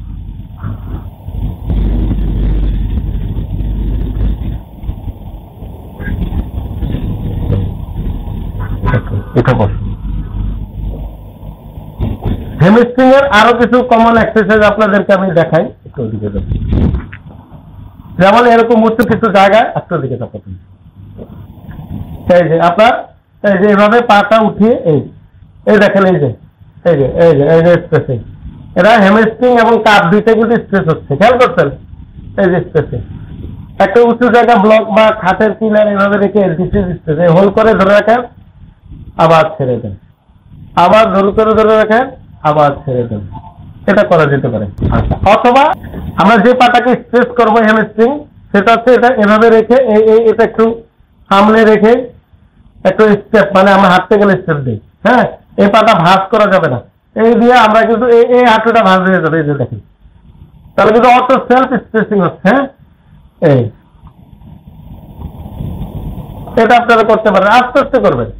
হ্যামস্ট্রিং এর আরো কিছু কমন এক্সারসাইজ আপনাদেরকে আমি দেখাই, একটু দিকে যাবো। যেমন এরকম উঁচু কিছু জায়গায় একটু দিকে যাবো। এই যে আপনার এই যে এইভাবে পাটা উঠিয়ে এই এই দেখেন, এই যে এই যে এই যে এই যে স্ট্রেচিং, এরা হ্যামস্ট্রিং এবং কাপ দুইটা কিন্তু স্ট্রেচ হচ্ছে, খেয়াল করছেন? এই যে স্ট্রেচিং, একটা উঁচু জায়গা ব্লক বা খাটের কিনার এভাবে রেখে হোল্ড করে ধরে রাখেন, আবার ছেড়ে দেন, আবার ধরে করে ধরে রাখেন, আবার ছেড়ে দেন। এটা করা যেতে পারে। আচ্ছা, অথবা আমরা যে পাটাকে স্ট্রেচ করবো হ্যামস্ট্রিং, সেটা হচ্ছে এটা এভাবে রেখে এই এটা একটু সামনে রেখে একটু স্টেপ, মানে আমরা হাঁটতে গেলে স্টেপ দিই। হ্যাঁ, এই পাটা ভাঁজ করা যাবে না, এই দিয়ে আমরা কিন্তু এই হাঁটুটা ভাঁজ হয়ে যাবে। এই যে দেখেন, তাহলে কিন্তু অটো সেলফ স্ট্রেচিং হচ্ছে। হ্যাঁ, এই এটা আপনারা করতে পারেন, আস্তে আস্তে করবেন।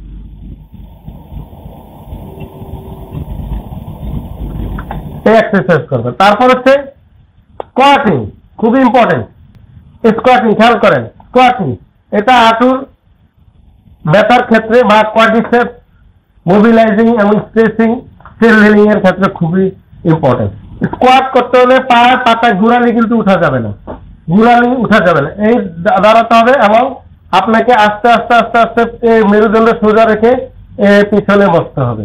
এই এক্সারসাইজ করবেন। তারপর হচ্ছে স্কোয়াটিং, খুবই ইম্পর্টেন্ট। স্কোয়াটিং খেয়াল করেন, স্কোয়াটিং এটা হাঁটুর ব্যথার ক্ষেত্রে বা কোয়াড্রিসেপস মোবিলাইজিং এবং স্ট্রেচিং, সেল হিলিং এর ক্ষেত্রে খুবই ইম্পর্টেন্ট। স্কোয়াট করতে হলে পায়ের পাতা ঘুরালে কিন্তু উঠা যাবে না, ঘুরালে উঠা যাবে না, এই দাঁড়াতে হবে এবং আপনাকে আস্তে আস্তে আস্তে আস্তে মেরুদণ্ড সোজা রেখে পিছনে বসতে হবে।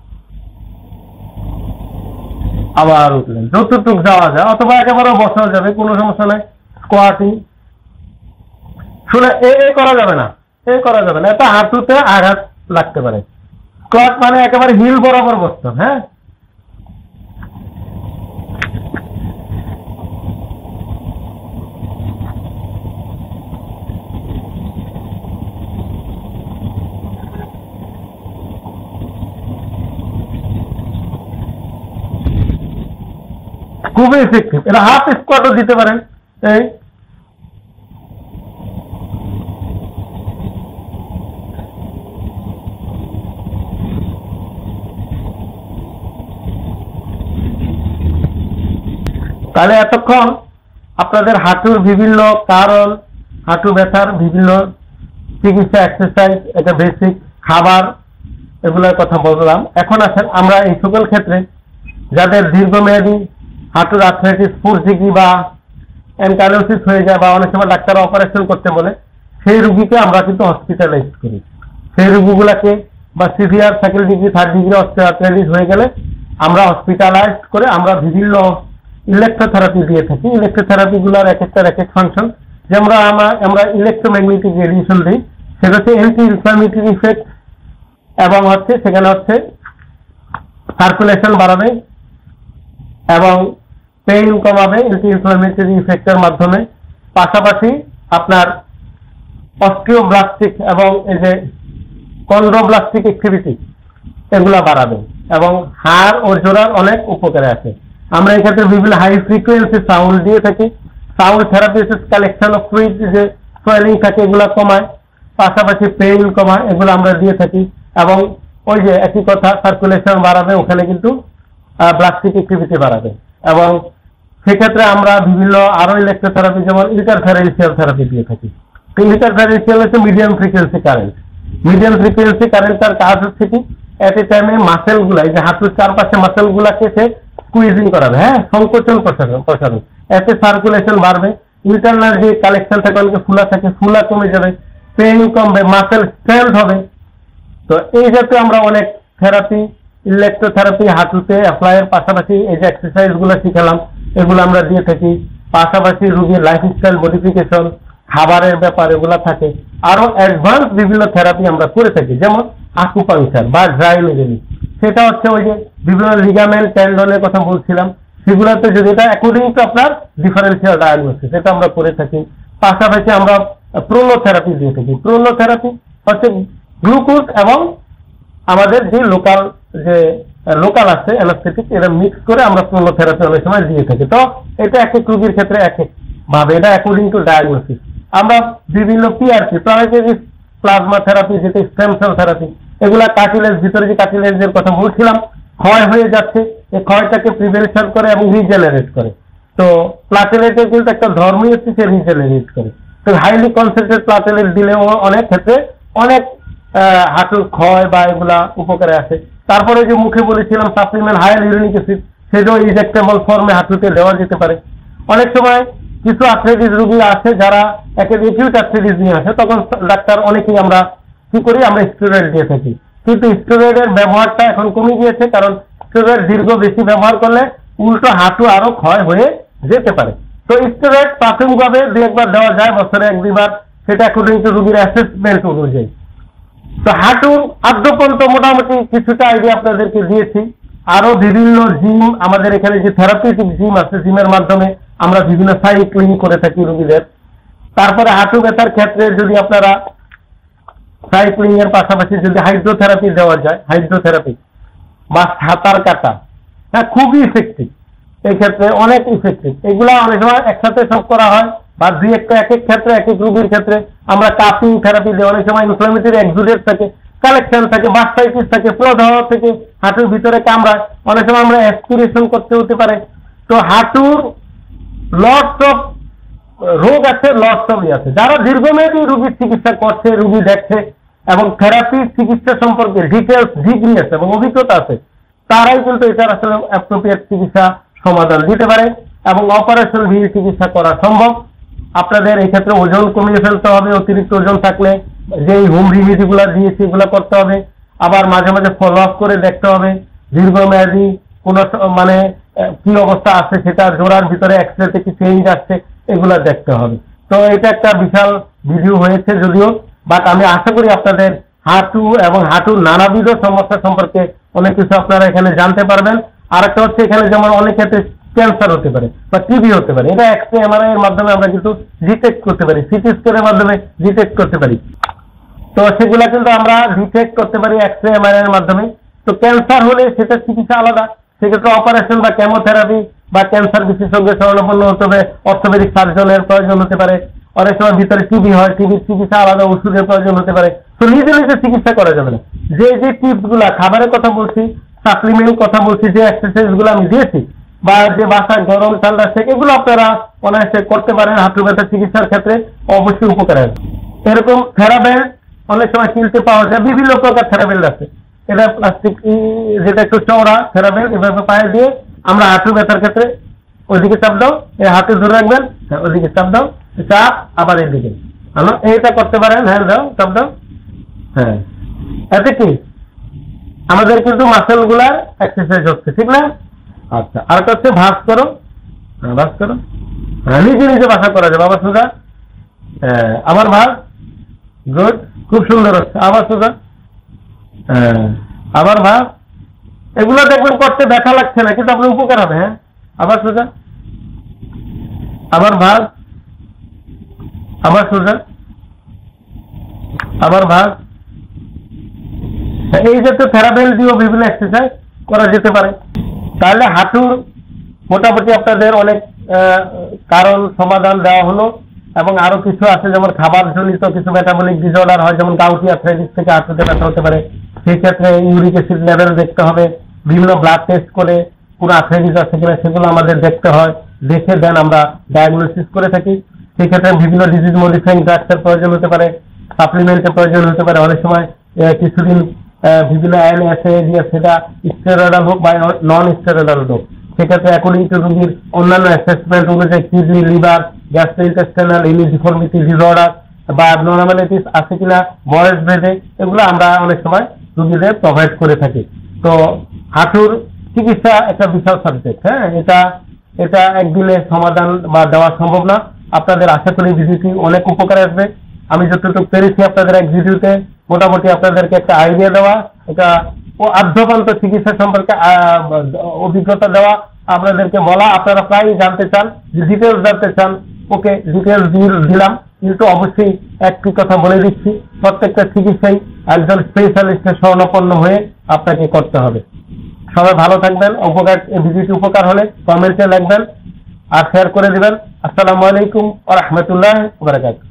আবার উঠলেন, যতটুক যাওয়া যায়, অথবা একেবারে বসা যাবে, কোনো সমস্যা নাই। স্কোয়াটিং শুনে এ করা যাবে না, এই করা যাবে না, এটা হাঁটুতে আঘাত লাগতে পারে। স্কোয়াট মানে একেবারে হিল বরাবর বসতে। হ্যাঁ, খুবই ইফেক্টিভ। এটা হাফ স্কোয়াটও দিতে পারেন। এই তাহলে এতক্ষণ আপনাদের হাঁটুর বিভিন্ন কারণ, হাঁটু ব্যথার বিভিন্ন চিকিৎসা, এক্সারসাইজ, এটা বেসিক খাবার, এগুলোর কথা বললাম। এখন আসেন আমরা এই সকল ক্ষেত্রে যাদের দীর্ঘমেয়াদী হাঁটুর আর্থ্রাইটিস, ফুরসিকি বা অ্যানকাইলোসিস হয়ে যায়, বা অনেক সময় ডাক্তার অপারেশন করতে বলে, সেই রুগীকে আমরা কিন্তু হসপিটালাইজ করি। সেই রুগীগুলাকে বা severe second degree, third degree osteoarthritis হয়ে গেলে আমরা হসপিটালাইজ করে আমরা বিভিন্ন ইলেকট্রোথেরাপি দিয়ে থাকি। ইলেকট্রোথেরাপি গুলার এক একটার এক এক ফাংশন। যেমন আমরা ইলেকট্রোম্যাগনেটিক রেডিয়েশন দিই, সেটা হচ্ছে অ্যান্টি ইনফ্লামেটরি ইফেক্ট এবং হচ্ছে সেখানে হচ্ছে সার্কুলেশন বাড়াবে এবং পেইন কমাবে অ্যান্টি ইনফ্লামেটরি ইফেক্টের মাধ্যমে। পাশাপাশি আপনার অস্টিওব্লাস্টিক এবং এই যে কন্ড্রোব্লাস্টিক অ্যাক্টিভিটি এগুলা বাড়াবে এবং হাড় ও জোড়ার অনেক উপকারে আছে। আমরা এক্ষেত্রে বিভিন্ন হাই ফ্রিকোয়েন্সি সাউন্ড দিয়ে থাকি। Sound therapy collection of fluid, যে সোয়েলিং থাকে এগুলা কমায়, পাশাপাশি পেইন কমায়, এগুলো আমরা দিয়ে থাকি। এবং ওই যে একই কথা, সার্কুলেশন বাড়াবে, ওখানে কিন্তু ব্লাস্টিক অ্যাক্টিভিটি বাড়াবে। এবং সেক্ষেত্রে আমরা বিভিন্ন আরো ইলেকট্রোথেরাপি যেমন ইন্টারফেরেন্সিয়াল থেরাপি দিয়ে থাকি। ইন্টারফেরেন্সিয়াল হচ্ছে medium frequency current. Medium frequency কারেন্টটার কাজ হচ্ছে কি, এট এ টাইমে মাসেল গুলা, এই যে হাঁটুর চারপাশে মাসেল গুলাকে সে স্কুইজিং করাবে, হ্যাঁ, সংকোচন প্রসারণ প্রসারণ এতে সার্কুলেশন বাড়বে, ইন্টারনাল যে কালেকশন থাকে অনেকে ফুলা থাকে, ফুলা কমে যাবে, পেইন কমবে, মাসেল স্ট্রেংথ হবে। তো এই জাতীয় আমরা অনেক থেরাপি, ইলেকট্রোথেরাপি হাঁটুতে অ্যাপ্লাইয়ের পাশাপাশি এই যে এক্সারসাইজ গুলো শিখালাম এগুলো আমরা দিয়ে থাকি। পাশাপাশি রোগীর লাইফস্টাইল মডিফিকেশন, খাবারের ব্যাপার এগুলা থাকে। আরো অ্যাডভান্স বিভিন্ন থেরাপি আমরা করে থাকি, যেমন আকুপাংচার বা ড্রাই নেগেলি, সেটা হচ্ছে ওই যে বিভিন্ন লিগামেন্ট, টেন্ডনের কথা বলছিলাম, সেগুলোতে যদি এটা অ্যাকর্ডিং টু আপনার ডিফারেন্সিয়াল ডায়াগনোসিস, এটা আমরা করে থাকি। পাশাপাশি আমরা প্রোলোথেরাপি দিয়ে থাকি। প্রোলোথেরাপি হচ্ছে গ্লুকোজ এবং আমাদের যে লোকাল যে লোকাল আছে অ্যানাস্থেটিক, এটা মিক্স করে আমরা কেমোথেরাপি অনেক সময় দিয়ে থাকি। তো এটা এক এক রোগীর ক্ষেত্রে এক এক ভাবে, এটা অ্যাকর্ডিং টু ডায়াগনোসিস। আমরা বিভিন্ন পিআরপি প্লাজমা প্লাজমা থেরাপি, যেটা স্টেম সেল থেরাপি, এগুলা কার্টিলেজ, ভিতরে যে কার্টিলেজের কথা বলছিলাম ক্ষয় হয়ে যাচ্ছে, এই ক্ষয়টাকে প্রিভেনশন করে এবং রিজেনারেট করে। তো প্লাটেলেটের কিন্তু একটা ধর্মই হচ্ছে সে রিজেনারেট করে। তো হাইলি কনসেন্ট্রেট প্লাটেলেট দিলেও অনেক ক্ষেত্রে অনেক হাঁটুর ক্ষয় বা এগুলা উপকারে আসে। তারপরে যে মুখে বলেছিলাম সাপ্লিমেন্ট হায়ার ইউরিনিক অ্যাসিড, সেটাও ইনজেক্টেবল ফর্মে হাঁটুতে দেওয়া যেতে পারে। অনেক সময় কিছু আর্থ্রাইটিস রোগী আছে যারা একেবারে একিউট আর্থ্রাইটিস নিয়ে আসে, তখন ডাক্তার অনেকেই আমরা কি করি, আমরা স্টেরয়েড দিয়ে থাকি। কিন্তু স্টেরয়েডের ব্যবহারটা এখন কমে গিয়েছে, কারণ স্টেরয়েড দীর্ঘ বেশি ব্যবহার করলে উল্টো হাঁটু আরো ক্ষয় হয়ে যেতে পারে। তো স্টেরয়েড প্রাথমিকভাবে দু একবার দেওয়া যায়, বছরে এক দুইবার, সেটা অ্যাকর্ডিং টু রোগীর অ্যাসেসমেন্ট অনুযায়ী। তো হাঁটুর আদ্যপন্ত মোটামুটি কিছুটা আইডিয়া আপনাদেরকে দিয়েছি। আরো বিভিন্ন জিম, আমাদের এখানে যে থেরাপিউটিক জিম আছে, জিমের মাধ্যমে আমরা বিভিন্ন সাইক্লিং করে থাকি রোগীদের। তারপরে হাঁটু ব্যথার ক্ষেত্রে যদি আপনারা সাইক্লিং এর পাশাপাশি যদি হাইড্রোথেরাপি দেওয়া যায়, হাইড্রোথেরাপি বা সাঁতার কাটা, হ্যাঁ খুবই ইফেক্টিভ, এই ক্ষেত্রে অনেক ইফেক্টিভ। এগুলা অনেক সময় একসাথে সব করা হয়, বা দুই একটা এক এক ক্ষেত্রে এক এক রোগীর ক্ষেত্রে আমরা কাপিং থেরাপি দিই। অনেক সময় ইনফ্লামেটরি এক্সুডেট থাকে, কালেকশন থাকে, বাস্টাইটিস থাকে, প্রদাহ থেকে হাঁটুর ভিতরে কামড়ায়, অনেক সময় আমরা অ্যাসপিরেশন করতে হতে পারে। তো হাঁটুর লটস অফ রোগ আছে, লটস অফ আছে। যারা দীর্ঘমেয়াদী রোগীর চিকিৎসা করছে, রোগী দেখছে এবং থেরাপি চিকিৎসা সম্পর্কে ডিটেলস ডিগ্রি আছে এবং অভিজ্ঞতা আছে, তারাই কিন্তু এটার আসলে অ্যাপ্রোপ্রিয়েট চিকিৎসা সমাধান দিতে পারে এবং অপারেশন ভিত্তিক চিকিৎসা করা সম্ভব। আপনাদের এই ক্ষেত্রে ওজন কমিয়ে ফেলতে হবে, অতিরিক্ত ওজন থাকলে যে হোম রেমেডি গুলা দিয়েছি এগুলো করতে হবে। আবার মাঝে মাঝে ফলো আপ করে দেখতে হবে দীর্ঘমেয়াদী কোন মানে কি অবস্থা আছে, সেটা জোড়ার ভিতরে এক্সরেতে কি চেঞ্জ আসছে, এগুলা দেখতে হবে। তো এটা একটা বিশাল ভিডিও হয়েছে যদিও, বাট আমি আশা করি আপনাদের হাঁটু এবং হাঁটুর নানাবিধ সমস্যা সম্পর্কে অনেক কিছু আপনারা এখানে জানতে পারবেন। আর একটা হচ্ছে এখানে যেমন অনেক ক্ষেত্রে ক্যান্সার হতে পারে বা টিবি হতে পারে, এটা এক্সরে এমআরআই এর মাধ্যমে আমরা কিন্তু ডিটেক্ট করতে পারি, সিটি স্ক্যানের মাধ্যমে ডিটেক্ট করতে পারি। তো সেগুলা কিন্তু আমরা ডিটেক্ট করতে পারি এক্সরে এমআরআই এর মাধ্যমে। তো ক্যান্সার হলে সেটা চিকিৎসা আলাদা, সেক্ষেত্রে অপারেশন বা কেমোথেরাপি বা ক্যান্সার বিশেষজ্ঞ শরণাপন্ন হতে হবে, অর্থোপেডিক সার্জনের প্রয়োজন হতে পারে। অনেক সময় ভিতরে টিবি হয়, টিবির চিকিৎসা আলাদা ওষুধের প্রয়োজন হতে পারে। তো নিজে নিজে চিকিৎসা করা যাবে না। যে যে টিপস গুলা, খাবারের কথা বলছি, সাপ্লিমেন্ট কথা বলছি, যে এক্সারসাইজ গুলো আমি দিয়েছি, বা যে বাসায় গরম ঠান্ডা আছে, এগুলো আপনারা অনায়াসে করতে পারেন। হাঁটু ব্যথা চিকিৎসার ক্ষেত্রে অবশ্যই উপকার আসবে। এরকম থেরাবেল্ট অনেক সময় কিনতে পাওয়া যায়, বিভিন্ন প্রকার থেরাবেল্ট আছে। এটা প্লাস্টিক যেটা একটু চওড়া থেরাবেল্ট, এভাবে পায়ে দিয়ে আমরা হাঁটু ব্যথার ক্ষেত্রে ওইদিকে চাপ দাও, এই হাতে ধরে রাখবেন, ওইদিকে চাপ দাও, চাপ আবার এইদিকে আনো, এইটা করতে পারেন। হ্যাঁ দাও, চাপ দাও, হ্যাঁ। এতে কি আমাদের কিন্তু মাসেল গুলার এক্সারসাইজ হচ্ছে, ঠিক না? আচ্ছা, আর একটা হচ্ছে ভাঁজ করো, ভাঁজ করো, হ্যাঁ নিজে নিজে ভাষা করা যাবে। আবার সোজা, হ্যাঁ আবার ভাঁজ, গুড, খুব সুন্দর হচ্ছে। আবার সোজা, হ্যাঁ আবার ভাঁজ। এগুলো দেখবেন করতে ব্যথা লাগছে না, কিন্তু আপনার উপকার হবে। হ্যাঁ আবার সোজা, আবার ভাঁজ, আবার সোজা, আবার ভাঁজ। এই জাতীয় থেরাবেল্ট দিয়েও বিভিন্ন এক্সারসাইজ করা যেতে পারে। তাহলে হাঁটুর মোটামুটি আপনাদের অনেক কারণ সমাধান দেওয়া হলো, এবং আরো কিছু আছে যেমন খাবার জনিত কিছু মেটাবলিক ডিসঅর্ডার হয়, যেমন গাউটি আর্থ্রাইটিস থেকে হাঁটুতে ব্যথা হতে পারে, সেই ক্ষেত্রে ইউরিক অ্যাসিড লেভেল দেখতে হবে, বিভিন্ন ব্লাড টেস্ট করে কোন আর্থ্রাইটিস আছে কিনা সেগুলো আমাদের দেখতে হয়, দেখে দেন আমরা ডায়াগনোসিস করে থাকি। সেই ক্ষেত্রে বিভিন্ন ডিজিজ মডিফাইং ড্রাগসের প্রয়োজন হতে পারে, সাপ্লিমেন্টের প্রয়োজন হতে পারে। অনেক সময় কিছুদিন বিভিন্ন অ্যান আছে সেটা স্টেরয়েডাল হোক বা নন স্টেরয়েডাল হোক, সেক্ষেত্রে অ্যাকর্ডিং টু রোগীর অন্যান্য অ্যাসেসমেন্ট অনুযায়ী kidney, liver, gastrointestinal immunity disorder বা অ্যাবনর্মালিটিস আছে কিনা বয়স ভেদে, এগুলো আমরা অনেক সময় রোগীদের প্রোভাইড করে থাকি। তো হাঁটুর চিকিৎসা একটা বিশাল সাবজেক্ট, হ্যাঁ এটা এটা একদিনে সমাধান বা দেওয়া সম্ভব না। আপনাদের আশা করি ভিডিওটি অনেক উপকারে আসবে। আমি যতটুকু পেরেছি আপনাদের এক ভিডিওতে মোটামুটি আপনাদেরকে একটা আইডিয়া দেওয়া, এটা আদ্যপান্ত চিকিৎসা সম্পর্কে অভিজ্ঞতা দেওয়া, আপনাদেরকে বলা। আপনারা প্রায় জানতে চান, ডিটেলস জানতে চান, ওকে ডিটেলস দিলাম। কিন্তু অবশ্যই একটি কথা বলে দিচ্ছি, প্রত্যেকটা চিকিৎসাই একজন স্পেশালিস্টের শরণাপন্ন হয়ে আপনাকে করতে হবে। সবাই ভালো থাকবেন। উপকার ভিডিওটি উপকার হলে কমেন্টে লিখবেন আর শেয়ার করে দিবেন। আসসালামু আলাইকুম ওয়া রাহমাতুল্লাহি ওয়া বারাকাতুহু।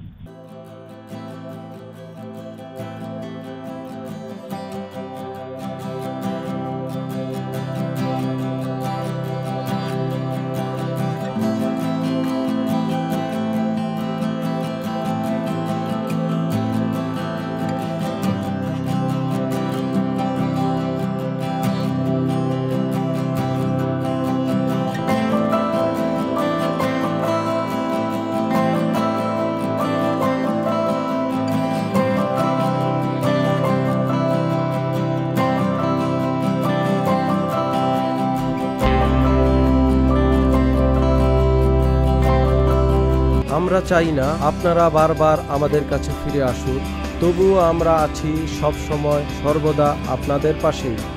আমরা চাই না আপনারা বারবার আমাদের কাছে ফিরে আসুন, তবুও আমরা আছি সব সময় সর্বদা আপনাদের পাশেই।